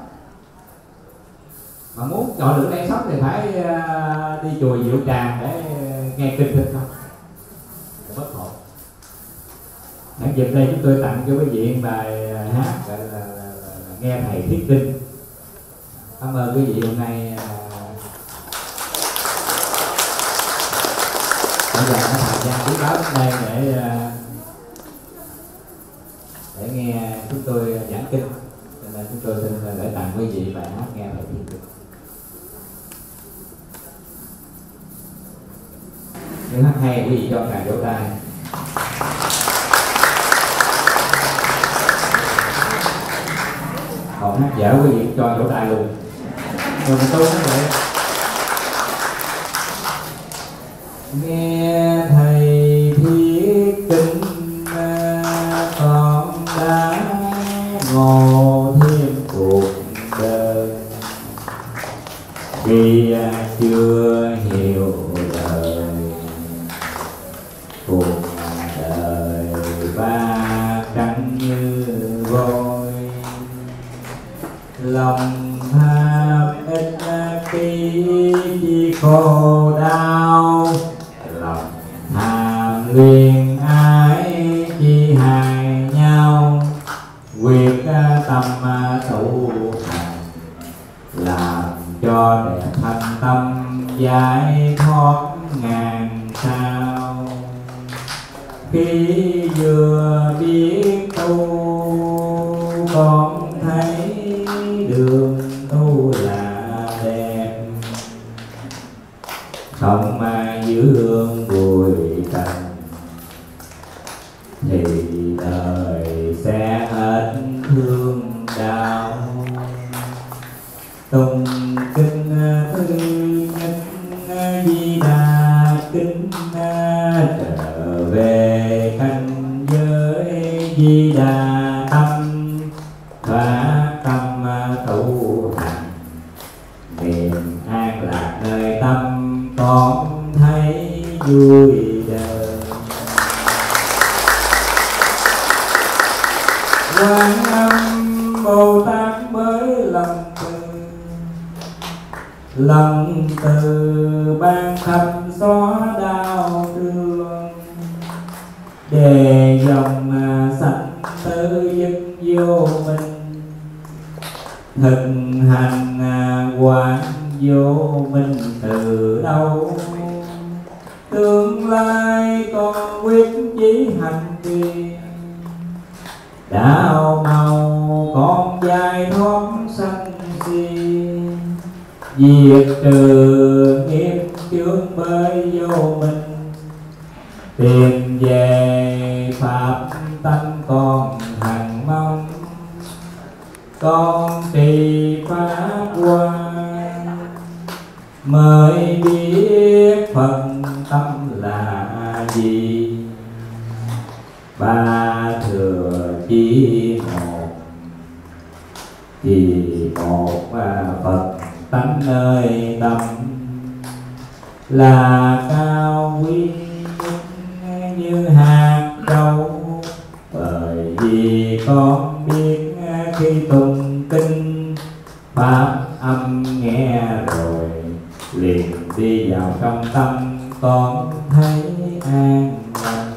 Mà muốn chọn được lẽ sống thì phải đi chùa Diệu Tràng để nghe kinh thích không? Để bất khổ. Hãy dịp đây chúng tôi tặng cho quý vị bài hát gọi là nghe thầy thuyết kinh. Cảm ơn quý vị hôm nay đã dành cái thời gian quý báu đến đây để nghe chúng tôi giảng kinh. Cho nên chúng tôi xin gửi tặng quý vị bài hát nghe thầy thuyết kinh. Những hát hay quý vị cho tràng vỗ tay. Còn hát dở quý vị cho vỗ tay luôn. Rồi mình tu nó vậy. Nghe thầy thuyết kinh con đã ngộ thêm cuộc đời, vì chưa hiểu khổ đau, lòng tham luyện ái chi hại nhau, quyết tâm tu hành làm cho đẹp thành tâm giải thoát ngàn sao. Khi vừa biết tu con thấy đường tu là đẹp, không mà dương bụi trần thì đời sẽ hết thương đau. Tùng kinh thứ nhất Di Đà kinh, trở về cảnh giới Di Đà tâm, và tâm tu hành niềm an lạc nơi tâm, con thấy vui đời. Quan Âm Bồ Tát mới lòng từ ban thập xóa đau thương, để dòng sanh tử dứt vô minh, thực hành quán vô minh từ đâu. Tương lai con quyết chí hành trì, đạo màu con giải thoát sanh si, diệt trừ nghiệp chướng mới vô minh, tìm về pháp tánh con hằng mong. Con trì pháp quan mới biết phần tâm là gì, ba thừa chỉ một, chỉ một Phật tánh nơi tâm, là cao quý như hạt trâu. Bởi vì con biết khi tụng kinh pháp âm nghe rồi, liền đi vào trong tâm, con thấy an lành.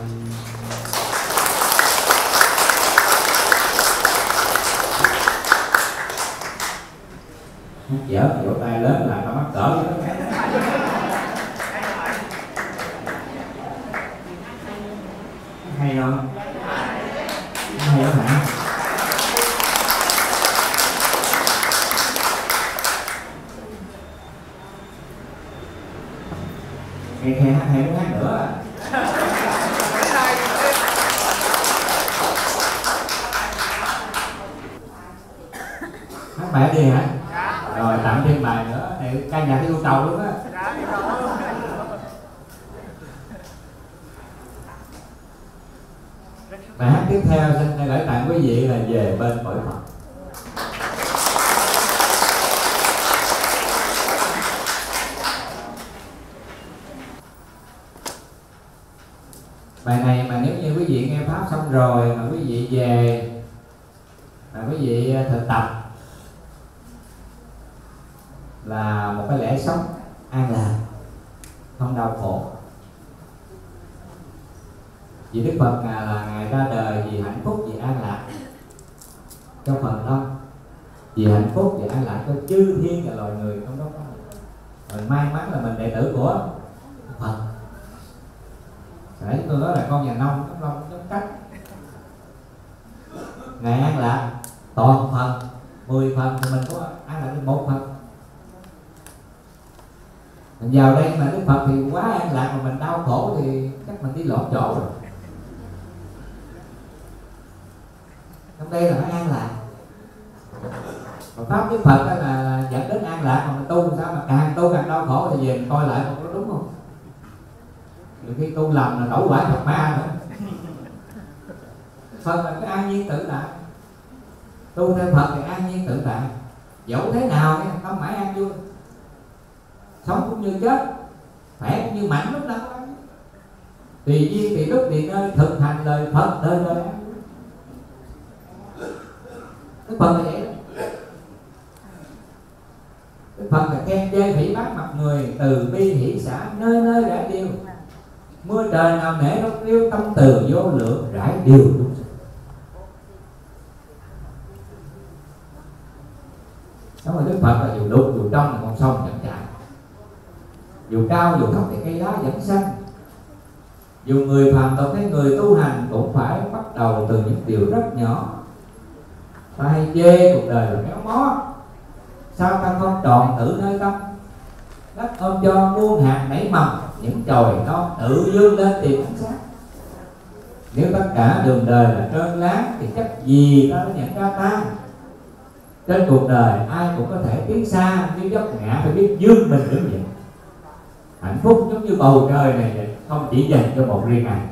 Hát dở vỗ tay lớn là có mắc cỡ. Hay không? Hay không hả? Nghe hát hay muốn hát nữa. Hát bài gì hả? Rồi tặng thêm bài nữa, này ca nhạc cái yêu cầu luôn á. Bài hát tiếp theo xin gửi tặng quý vị là Về Bên Cõi Phật. Bài này mà nếu như quý vị nghe pháp xong rồi mà quý vị về mà quý vị thực tập là một cái lẽ sống an lạc, không đau khổ. Vì Đức Phật là Ngài ra đời vì hạnh phúc, vì an lạc cho phần đông, vì hạnh phúc, vì an lạc cho chư thiên và loài người trong đó có mình. May mắn là mình đệ tử của Phật. Đấy, tôi nói là con nhà nông, giống cách Ngài an lạc toàn phần 10 phần thì mình có an lạc được 1 phần. Mình vào đây mà Đức Phật thì quá an lạc mà mình đau khổ thì chắc mình đi lộn chỗ rồi. Trong đây là phải an lạc. Còn pháp Đức Phật là dẫn đến an lạc, mà mình tu sao mà càng tu càng đau khổ thì về mình coi lại có đúng không? Nhiều khi tu lầm là đổ quả Phật ma nữa. Phật là cái an nhiên tự tại. Tu theo Phật thì an nhiên tự tại. Dẫu thế nào cái tâm mãi an vui. Sống cũng như chết, khỏe cũng như mạnh lúc nào. Tùy duyên tùy lúc tùy nơi, thực hành lời Phật đời đời. Đức Phật là vậy đó. Đức Đức Phật là khen chê hỷ bác mặt người, từ bi hỷ xã nơi nơi rải điều. Mưa trời nào nể nó riêu, tâm từ vô lượng rải điều chúng sinh. Đó là Đức Phật là dù lục dù trong là con sông vẫn chảy, dù cao dù thấp thì cây lá vẫn xanh. Dù người phàm tục hay người tu hành cũng phải bắt đầu từ những điều rất nhỏ. Ta hay chê cuộc đời là méo mó, sao ta không tròn tự nơi tâm. Đất ôm cho muôn hạt nảy mầm, những chồi non tự dương lên tìm ánh sáng. Nếu tất cả đường đời là trơn láng thì chắc gì ta đã nhận ra ta. Trên cuộc đời ai cũng có thể tiến xa, nhưng dốc ngã phải biết dương mình đứng vậy. Hạnh phúc giống như bầu trời này vậy, không chỉ dành cho một riêng ai.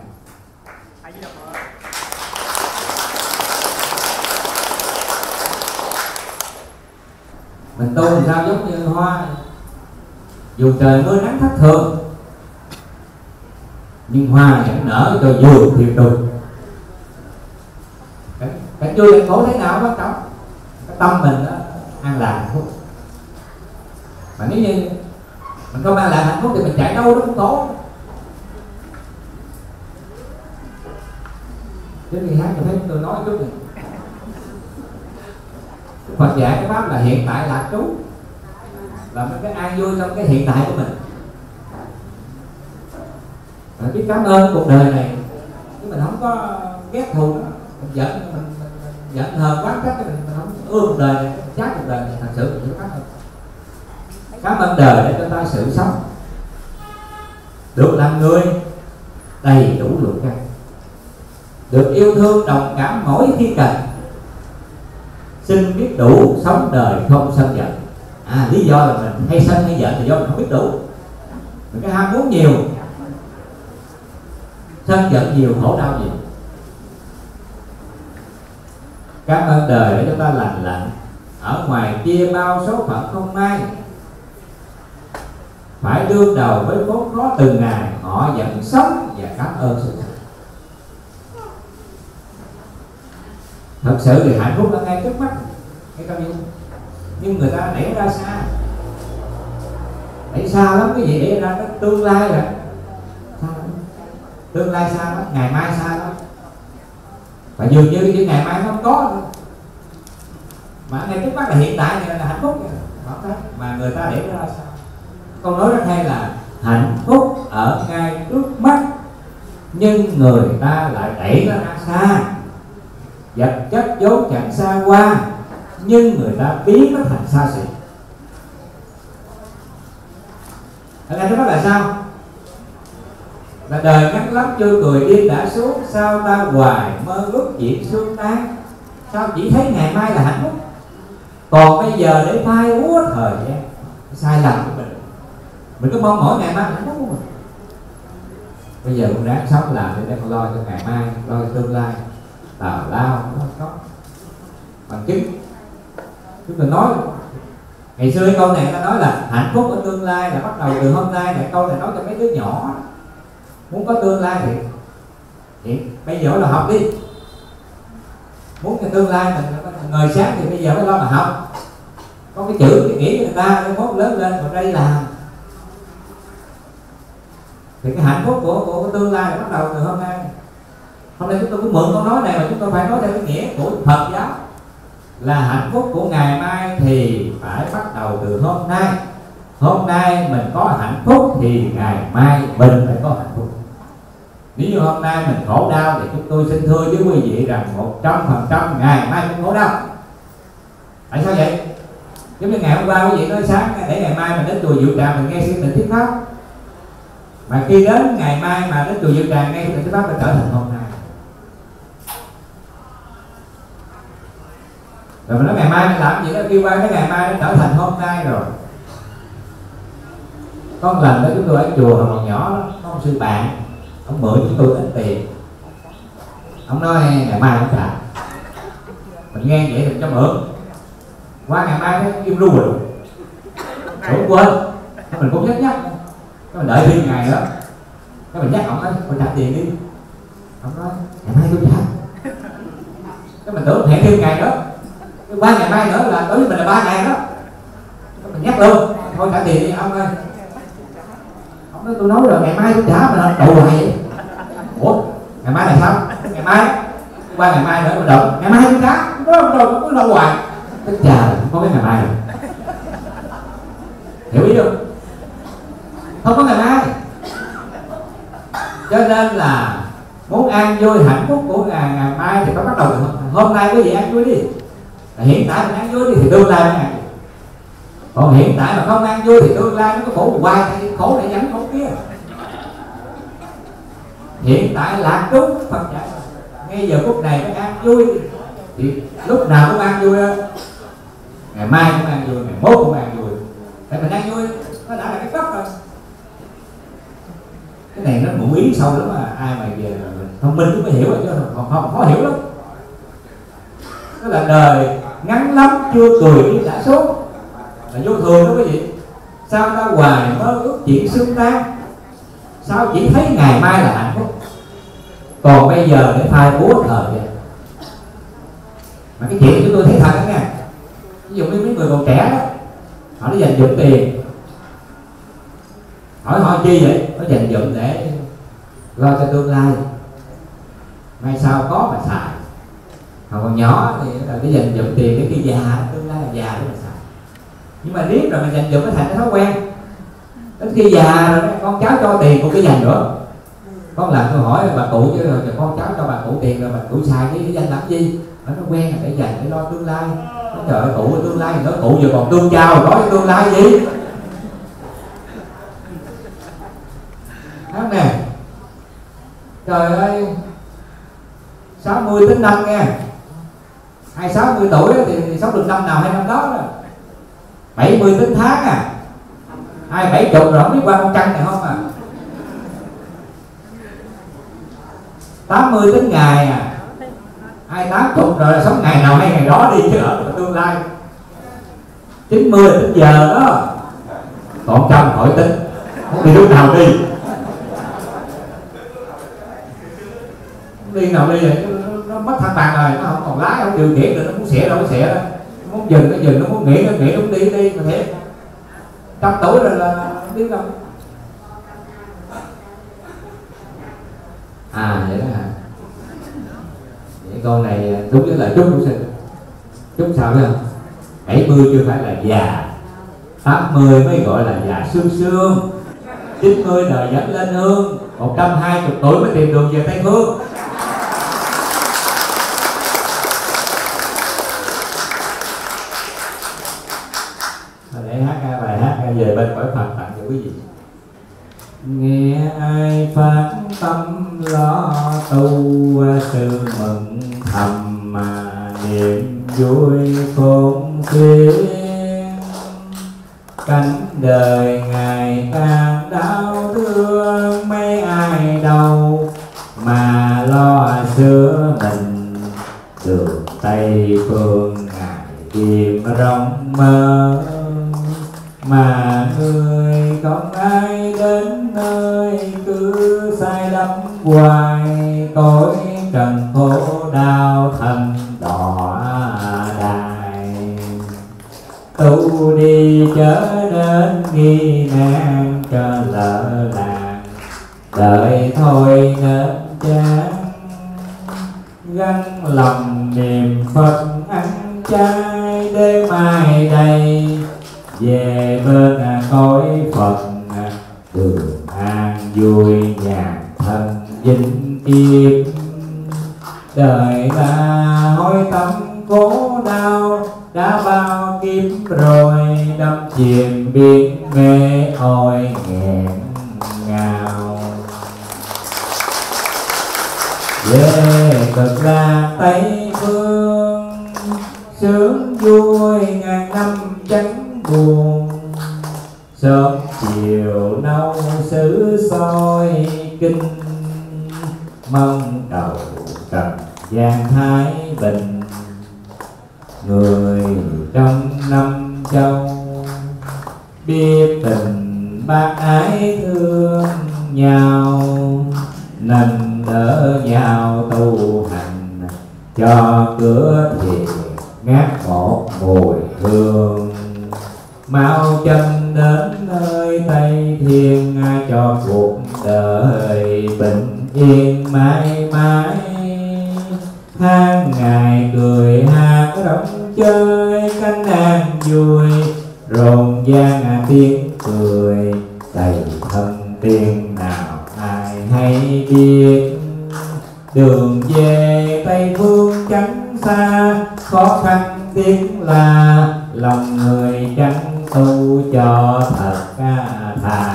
Mình tu làm sao giống như hoa, dù trời mưa nắng thất thường nhưng hoa vẫn nở cho vườn thiệt đùi. Cảnh vui cảnh khổ thế nào bắt đầu cái tâm mình đó an lạc hạnh phúc. Mà nếu như mình không an lạc hạnh phúc thì mình chạy đâu đó cũng khổ. Trước khi hát cho phép tôi nói chút này. Phật dạy cái pháp là hiện tại lạc trú, là mình cái an vui trong cái hiện tại của mình. Mình biết cảm ơn cuộc đời này, chứ mình không có ghét thù nữa. Mình giận hờn quá trách, mình không ưa cuộc đời này, mình chát cuộc đời này. Thật sự mình phải cảm ơn đời để cho ta sự sống, được làm người đầy đủ luật căn, được yêu thương đồng cảm mỗi khi cần. Xin biết đủ sống đời không sân giận. Lý do là mình hay sân hay giận là do mình không biết đủ. Mình cái ham muốn nhiều, sân giận nhiều, khổ đau nhiều. Cảm ơn đời để cho ta lành lặn, ở ngoài kia bao số phận không may. Phải đương đầu với vốn khó từng ngày, họ vẫn sống và cảm ơn sự thật. Thật sự thì hạnh phúc ở ngay trước mắt, ngay trong nhưng người ta đẩy ra xa, đẩy xa lắm. Cái gì đẩy ra cái tương lai rồi, tương lai xa lắm, ngày mai xa lắm. Và dường như những ngày mai không có nữa. Mà ngay trước mắt là hiện tại này là hạnh phúc này. Mà người ta đẩy ra xa. Câu nói rất hay là hạnh phúc ở ngay trước mắt, nhưng người ta lại đẩy nó ra xa. Vật chất vốn chẳng xa qua, nhưng người ta biến nó thành xa xỉ. Ở đây nó nói là sao? Là đời ngắn lắm chưa cười điên đã xuống, sao ta hoài mơ ước chuyện sương tan. Sao chỉ thấy ngày mai là hạnh phúc, còn bây giờ để phai úa thời gian. Sai lầm của mình cứ mong mỏi ngày mai hạnh phúc của mình. Bây giờ cũng ráng sống làm để con lo cho ngày mai, lo cho tương lai. Tào lao nó có bằng chứng. Chúng tôi nói ngày xưa cái câu này ta nói là hạnh phúc ở tương lai là bắt đầu từ hôm nay. Là câu này nói cho mấy đứa nhỏ muốn có tương lai thì bây giờ là học đi. Muốn cái tương lai mình ngời sáng thì bây giờ phải lo mà học. Có cái chữ cái nghĩa người ta để mốt lớn lên còn đây làm. Thì cái hạnh phúc của tương lai là bắt đầu từ hôm nay. Hôm nay chúng tôi cứ mượn câu nói này mà chúng tôi phải nói theo cái nghĩa của Phật giáo là hạnh phúc của ngày mai thì phải bắt đầu từ hôm nay. Hôm nay mình có hạnh phúc thì ngày mai mình phải có hạnh phúc. Nếu như hôm nay mình khổ đau thì chúng tôi xin thưa với quý vị rằng 100% ngày mai cũng khổ đau. Tại sao vậy? Giống như ngày hôm qua quý vị nói sáng để ngày mai mình đến chùa Diệu Tràng mình nghe siêng tịnh thuyết pháp, mà khi đến ngày mai mà đến chùa Diệu Tràng nghe siêng tịnh thuyết pháp phải trở thành hôm nay. Rồi mình nói ngày mai mình làm gì đó, kêu qua cái ngày mai nó trở thành hôm nay rồi. Có một lần đó chúng tôi ở chùa hồi còn nhỏ đó, có một sư bạn, ông mượn chúng tôi ít tiền. Ông nói ngày mai ông trả. Mình nghe vậy thì cho mượn. Qua ngày mai nó im ru rồi. Cũng quên. Mình cũng nhắc. Mình đợi thêm ngày nữa. Cái mình nhắc ông nói, mình trả tiền đi. Ông nói, ngày mai tôi trả. Cái mình tưởng hẹn thêm ngày nữa. Qua ngày mai nữa là đối với mình là 3 ngày đó. Mình nhắc luôn, thôi trả tiền đi ông ơi. Ông nói tôi nói rồi ngày mai tôi trả mà đầu hoài vậy. Ủa ngày mai là sao? Ngày mai qua ngày mai nữa mà đợi ngày mai tôi trả, nó cứ lâu hoài. Tức chà không có cái ngày mai rồi. Hiểu ý không? Không có ngày mai. Cho nên là muốn an vui hạnh phúc của ngày mai thì phải bắt đầu từ hôm nay. Quý vị an vui đi. Hiện tại mình an vui đi thì tương lai mới an vui. Còn hiện tại mà không an vui thì tương lai nó có khổ hoài, khổ này dẫn khổ kia. Hiện tại lạc trú Phật dạy ngay giờ phút này nó an vui thì lúc nào cũng an vui đó. Ngày mai cũng an vui, ngày mốt cũng an vui. Tại mình an vui nó đã là cái cấp rồi. Cái này nó ngụ ý sâu lắm mà ai mà về thông minh mới hiểu chứ còn không khó hiểu lắm. Đó là đời ngắn lắm chưa cười đi đã số là vô thường đó quý vị. Sao ta hoài mơ ước chuyện xương tan, sao chỉ thấy ngày mai là hạnh phúc, còn bây giờ để phai búa thời vậy. Mà cái chuyện chúng tôi thấy thật đó nha. Ví dụ như mấy người còn trẻ đó, họ đi dành dụm tiền, hỏi họ chi vậy? Nó dành dụm để lo cho tương lai, mai sau có mà xài. Họ còn nhỏ thì là cái dành dụm tiền để khi già, tương lai là già để mà xài. Nhưng mà riết rồi mình dành dụm nó thành cái thói quen. Đến khi già rồi con cháu cho tiền cũng cái dành nữa. Con làm tôi hỏi bà cụ chứ rồi con cháu cho bà cụ tiền rồi bà cụ xài cái dành làm gì? Nó quen là để dành để lo tương lai. Nó trời ơi cụ tương lai nữa, cụ giờ còn tương trao rồi có cái tương lai gì? Đúng nè. Trời ơi 60 tính năm nha. Ai 60 tuổi thì sống được năm nào hay năm đó. 70 tính tháng à. Ai 70 rồi không biết qua con trăng này không à. 80 tính ngày à. Ai 80 rồi là sống ngày nào hay ngày đó đi chứ ở tương lai. 90 là tính giờ đó. Còn trăm khỏi tính. Không đi lúc nào đi. Đi nào đi vậy nó mất thăng bằng rồi, nó không còn lái, không điều khiển được, nó muốn xẻ đâu nó xẻ đó, nó muốn dừng nó dừng, nó muốn nghỉ nó nghỉ, nó muốn đi đi mà thế. 100 tuổi rồi là biết đâu. À vậy đó hả? Vậy câu này đúng với lời chúc của sinh. Chúc sao biết không? 70 chưa phải là già, 80 mới gọi là già sương sương, 90 đời dẫn lên hương, 120 tuổi mới tìm đường về Tây Phương. Để hát bài hát về bên cõi Phật tặng cho quý vị. Nghe ai phát tâm lo tu, sự mừng thầm mà niềm vui khôn xiên. Cánh đời ngày càng đau thương, mấy ai đâu mà lo sửa mình. Đường Tây Phương ngày đêm rong mơ, mà người không ai đến nơi, cứ sai lầm hoài. Cõi trần khổ đau thân đọa đài, tu đi chớ nên nghi nan cho lỡ làng. Đợi thôi nên chán, gắn lòng niệm Phật ăn chay. Để mai đây về bên cõi Phật, đường an vui nhàn thân vinh kiếp. Đời ta hối tâm khổ đau, đã bao kiếp rồi đắm chìm biển mê ôi nghẹn ngào. Về cực lạc Tây Phương, sướng vui ngàn năm tránh buồn. Sớm chiều nâu sứ soi kinh, mong cầu trần gian thái bình. Người trong năm châu biết tình bác ái thương nhau, nên đỡ nhau tu hành cho cửa thiền ngát một mùi hương. Mau cho cuộc đời bình yên mãi mãi. Tháng ngày cười hát rong chơi cánh an vui, rộn ràng tiếng cười đầy thân tiên nào ai hay biết. Đường về Tây Phương chẳng xa, khó khăn tiếng là lòng người chẳng tu cho thật thà.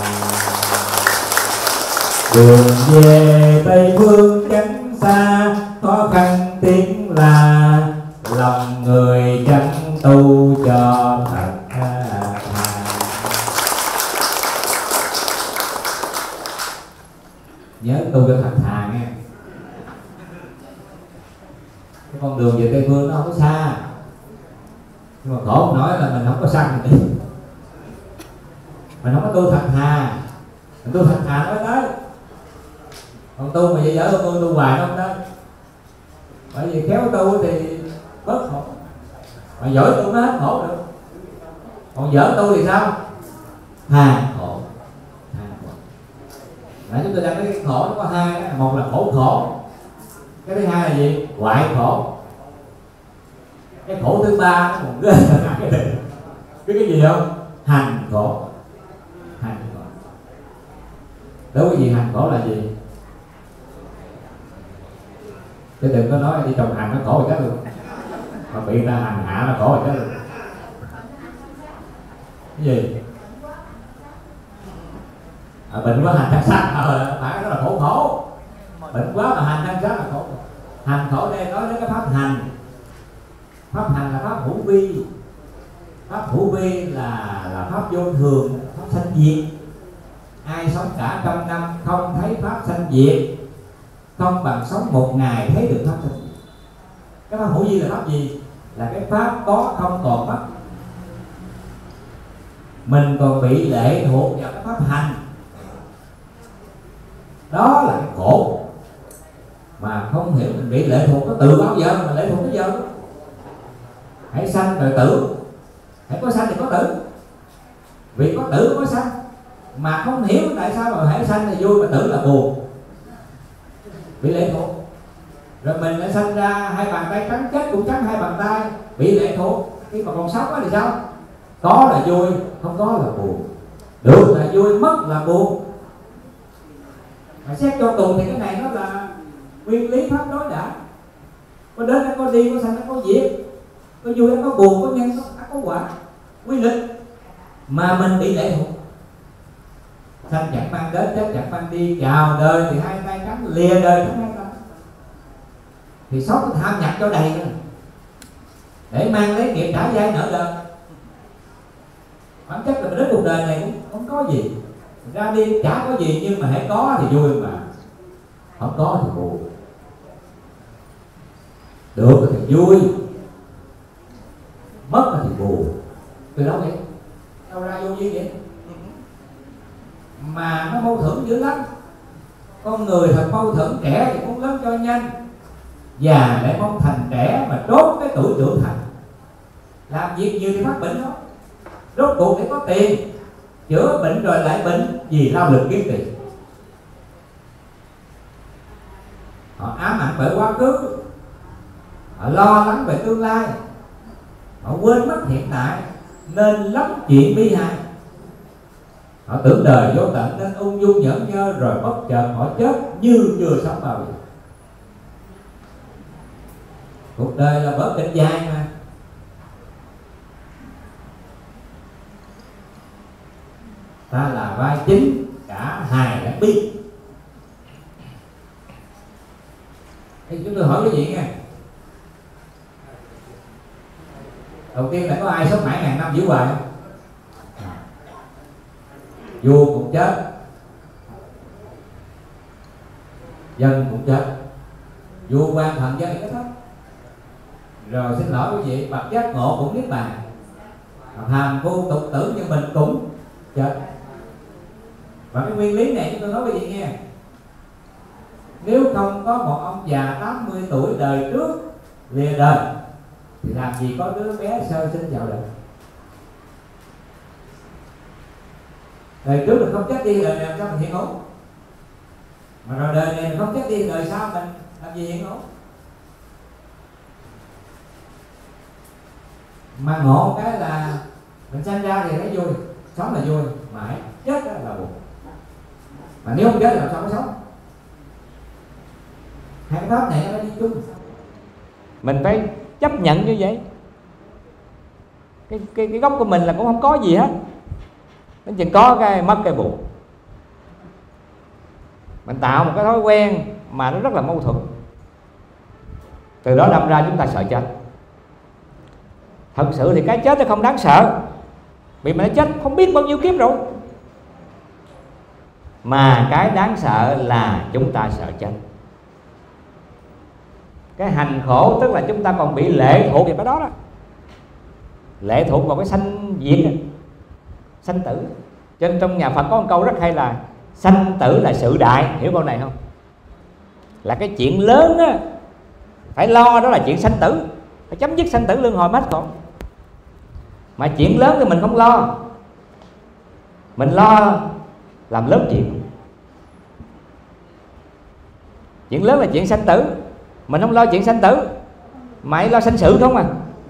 Đường về Tây Phương chẳng xa, khó khăn tiếng là lòng người chẳng tu cho thật thà. Nhớ tu cho thật thà nghe. Cái con đường về Tây Phương nó không có xa, nhưng mà khổ không nói là mình không có sanh đi, mình không có tu thật thà. Mình tu thật thà nói tới, còn tu mà dở tu hoài nó không tới. Bởi vì khéo tu thì bớt khổ, mà giỏi tu nó hết khổ được. Còn dở tu thì sao? Hàng khổ. Nãy chúng tôi đang nói cái khổ nó có hai đó. Một là khổ, cái thứ hai là gì? Hoại khổ. Cái khổ thứ ba nó còn ghê hơn cái này. Biết cái gì không? Hành khổ. Hành khổ. Đối với gì hành khổ là gì? Chứ đừng có nói đi trồng hành nó khổ rồi chết luôn, mà bị người ta hành hạ nó khổ rồi chết luôn. Cái gì? Bệnh quá hành thân sắc, phải đó là khổ. Bệnh quá mà hành thân sắc là khổ. Hành khổ đây nói đến cái pháp hành. Pháp hành là pháp hữu vi. Pháp hữu vi là pháp vô thường, pháp sanh diệt. Ai sống cả trăm năm không thấy pháp sanh diệt, không bằng sống một ngày thấy được pháp sanh diệt. Cái pháp hữu vi là pháp gì? Là cái pháp có không còn mất. Mình còn bị lệ thuộc vào cái pháp hành, đó là cái khổ. Mà không hiểu mình bị lệ thuộc, nó từ bao giờ mà lệ thuộc tới giờ. Hãy sanh rồi tử, hãy có sanh thì có tử. Vì có tử có sanh, mà không hiểu tại sao mà hãy sanh là vui mà tử là buồn, bị lệ thuộc. Rồi mình lại sanh ra hai bàn tay trắng, chết cũng trắng hai bàn tay, bị lệ thuộc. Khi mà còn sống thì sao? Có là vui, không có là buồn. Được là vui, mất là buồn. Mà xét cho cùng thì cái này nó là nguyên lý pháp đối đãi. Có đến nó có đi, có sanh nó có diệt, có vui nó có buồn, có nhân nó có quả, quy luật. Mà mình bị lệ thuộc. Sanh chẳng mang đến, chết chẳng mang đi, chào đời thì hai tay trắng, lìa đời trắng hai tay. Thì sống tham nhặt cho đầy nữa, để mang lấy nghiệp trả dai nợ đời. Bản chất là đến cuộc đời này cũng không có gì, ra đi chả có gì, nhưng mà hãy có thì vui, mà không có thì buồn. Được thì vui, mất thì buồn. Từ đâu vậy? Đâu ra vô duyên vậy? Mà nó mâu thuẫn dữ lắm. Con người thật mâu thuẫn, trẻ thì muốn lớn cho nhanh, già lại mong thành trẻ mà trốn cái tuổi trưởng thành. Làm việc nhiều thì phát bệnh đó. Rốt cuộc để có tiền, chữa bệnh rồi lại bệnh, vì lao lực kiếm tiền. Họ ám ảnh bởi quá khứ, họ lo lắng về tương lai, họ quên mất hiện tại nên lắm chuyện bi hài. Họ tưởng đời vô tận nên ung dung nhẫn nhơ, rồi bất chợt họ chết như chưa sống bao giờ. Cuộc đời là vở kịch dài mà. Ta là vai chính, cả hài lẫn bi. Thì chúng tôi hỏi cái gì nghe. Đầu tiên là có ai sống mãi ngàn năm giữ hoài không? Vua cũng chết, dân cũng chết, vua quan thần dân kết thúc. Rồi xin lỗi quý vị, bậc giác ngộ cũng niết bàn, hàm phu tục tử như mình cũng chết. Và cái nguyên lý này chúng tôi nói với quý vị nghe. Nếu không có một ông già 80 tuổi đời trước lìa đời thì làm gì có đứa bé sơ sinh vào đời. Đời trước mình không chết đi, đời này làm sao mình hiện hữu? Mà rồi đời này mình không chết đi, đời sau mình làm gì hiện hữu? Mà ngộ cái là mình sinh ra thì thấy vui, sống là vui, mà hãy chết đó là buồn. Mà nếu không chết thì làm sao có sống? Hai cái pháp này nó đi chung. Mình phải chấp nhận như vậy. Cái gốc của mình là cũng không có gì hết, nó chỉ có cái mất cái buồn. Mình tạo một cái thói quen mà nó rất là mâu thuẫn, từ đó đâm ra chúng ta sợ chết. Thật sự thì cái chết nó không đáng sợ, vì mình đã chết không biết bao nhiêu kiếp rồi. Mà cái đáng sợ là chúng ta sợ chết. Cái hành khổ tức là chúng ta còn bị lệ thuộc vào cái đó đó, lệ thuộc vào cái sanh diệt, sanh tử. Cho nên trong nhà Phật có một câu rất hay là sanh tử là sự đại. Hiểu câu này không? Là cái chuyện lớn á, phải lo đó là chuyện sanh tử, phải chấm dứt sanh tử luân hồi hết khổ. Mà chuyện lớn thì mình không lo, mình lo làm lớn chuyện. Chuyện lớn là chuyện sanh tử, mình không lo chuyện sanh tử, mày lo sanh sự không à.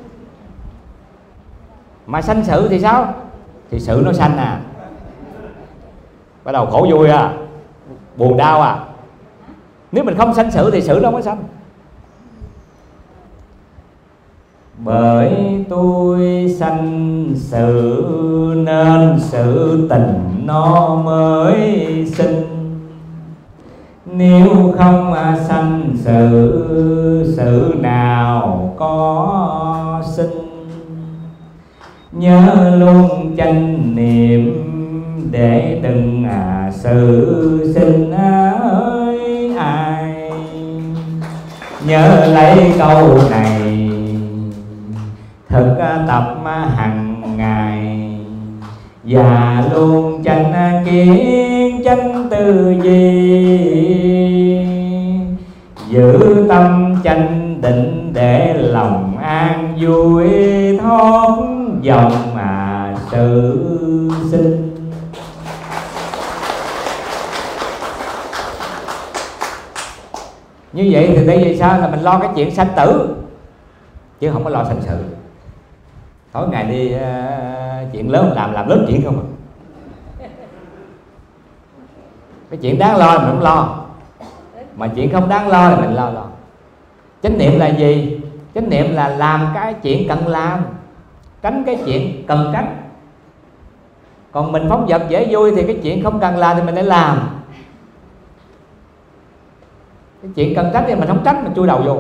Mà sanh sự thì sao? Thì sự nó sanh à, bắt đầu khổ vui à, buồn đau à. Nếu mình không sanh sự thì sự nó không có sanh. Bởi tôi sanh sự nên sự tình nó mới sinh. Nếu không sanh sự, sự nào có sinh. Nhớ luôn chánh niệm để đừng sự sinh ơi ai. Nhớ lấy câu này thực tập hàng ngày, và luôn chánh kiến chánh tư duy. Giữ tâm chánh định để lòng an vui, thoát dòng sự sinh. Như vậy thì tại vì sao? Là mình lo cái chuyện sanh tử chứ không có lo sanh sự. Tối ngày đi chuyện lớn làm lớn chuyện không à. Cái chuyện đáng lo mình không lo, mà chuyện không đáng lo thì mình lo. Chánh niệm là gì? Chánh niệm là làm cái chuyện cần làm, tránh cái chuyện cần tránh. Còn mình phóng dật dễ vui thì cái chuyện không cần làm thì mình lại làm. Cái chuyện cần tránh thì mình không tránh, mình chui đầu vô.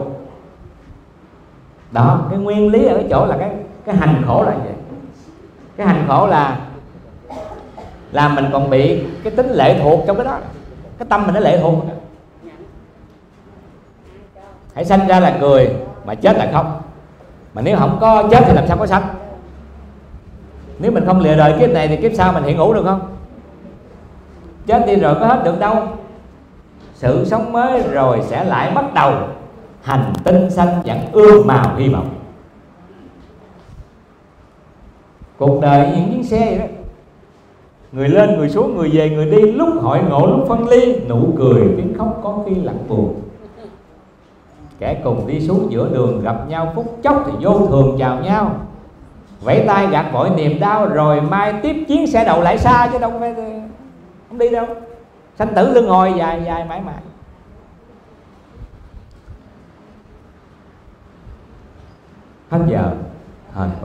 Đó, cái nguyên lý ở cái chỗ là cái hành khổ là vậy. Cái hành khổ là mình còn bị cái tính lệ thuộc trong cái đó. Cái tâm mình nó lệ thuộc. Hãy sanh ra là cười, mà chết là khóc. Mà nếu không có chết thì làm sao có sanh? Nếu mình không lìa đời kiếp này thì kiếp sau mình hiện hữu được không? Chết đi rồi có hết được đâu. Sự sống mới rồi sẽ lại bắt đầu. Hành tinh xanh vẫn ươm màu hy vọng. Cuộc đời như những chuyến xe vậy đó, người lên người xuống, người về người đi, lúc hội ngộ lúc phân ly. Nụ cười tiếng khóc có khi lặng buồn. Kẻ cùng đi xuống giữa đường gặp nhau phút chốc thì vô thường chào nhau. Vẫy tay gạt vội niềm đau, rồi mai tiếp chuyến xe đầu lại xa, chứ đâu phải không đi đâu. Sanh tử luân hồi dài dài mãi mãi. Hết giờ hên quá.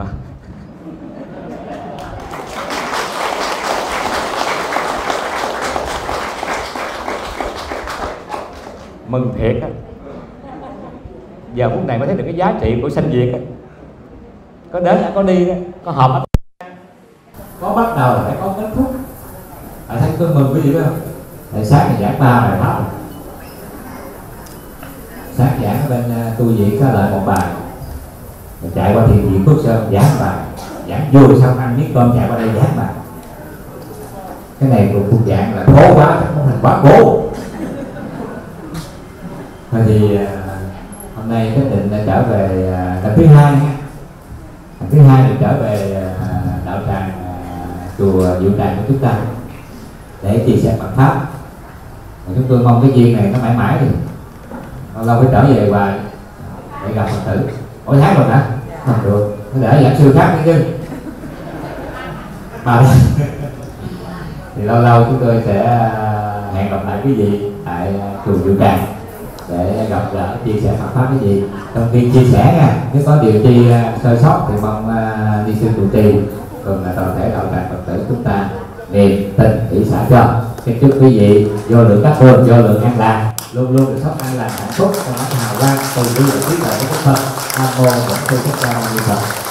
Mừng thiệt á. Giờ phút này mới thấy được cái giá trị của sanh diệt á. Có đến có đi, có họp, có bắt đầu phải có kết thúc. Thầy tôi mừng quý vị phải không? Thầy sáng thì giảng 3 bài pháp. Sáng giảng ở bên tu viện Xá Lợi một bài, mình chạy qua thiền viện Phước Sơn giảng bài, giảng vui xong ăn miếng cơm chạy qua đây giảng bài. Cái này thuộc dạng là thố quá, không thành quá cố. Thôi thì hôm nay quyết định trở về lần thứ 2 nha. Lần thứ 2 thì trở về đạo tràng chùa Diệu Tràng của chúng ta. để chia sẻ Phật pháp. Và chúng tôi mong cái duyên này nó mãi mãi đi, lâu lâu phải trở về hoài để gặp Phật tử. Mỗi tháng rồi hả? Không được, nó để giảng sư khác đi chứ. Thì lâu lâu chúng tôi sẽ hẹn gặp lại quý vị tại chùa Diệu Tràng để gặp gỡ chia sẻ Phật pháp cái gì. Trong khi chia sẻ nha, nếu có điều chi sơ sót thì mong đi sư trụ trì cùng là toàn thể đạo tràng Phật tử chúng ta niềm tin hỷ xả cho. Xin chúc quý vị vô lượng các phương, vô lượng an lạc, luôn luôn được sống an lạc hạnh phúc, trong hào quang từ bi và trí tuệ của Phật. Nam mô Bổn Sư Thích Ca Mâu Ni Phật.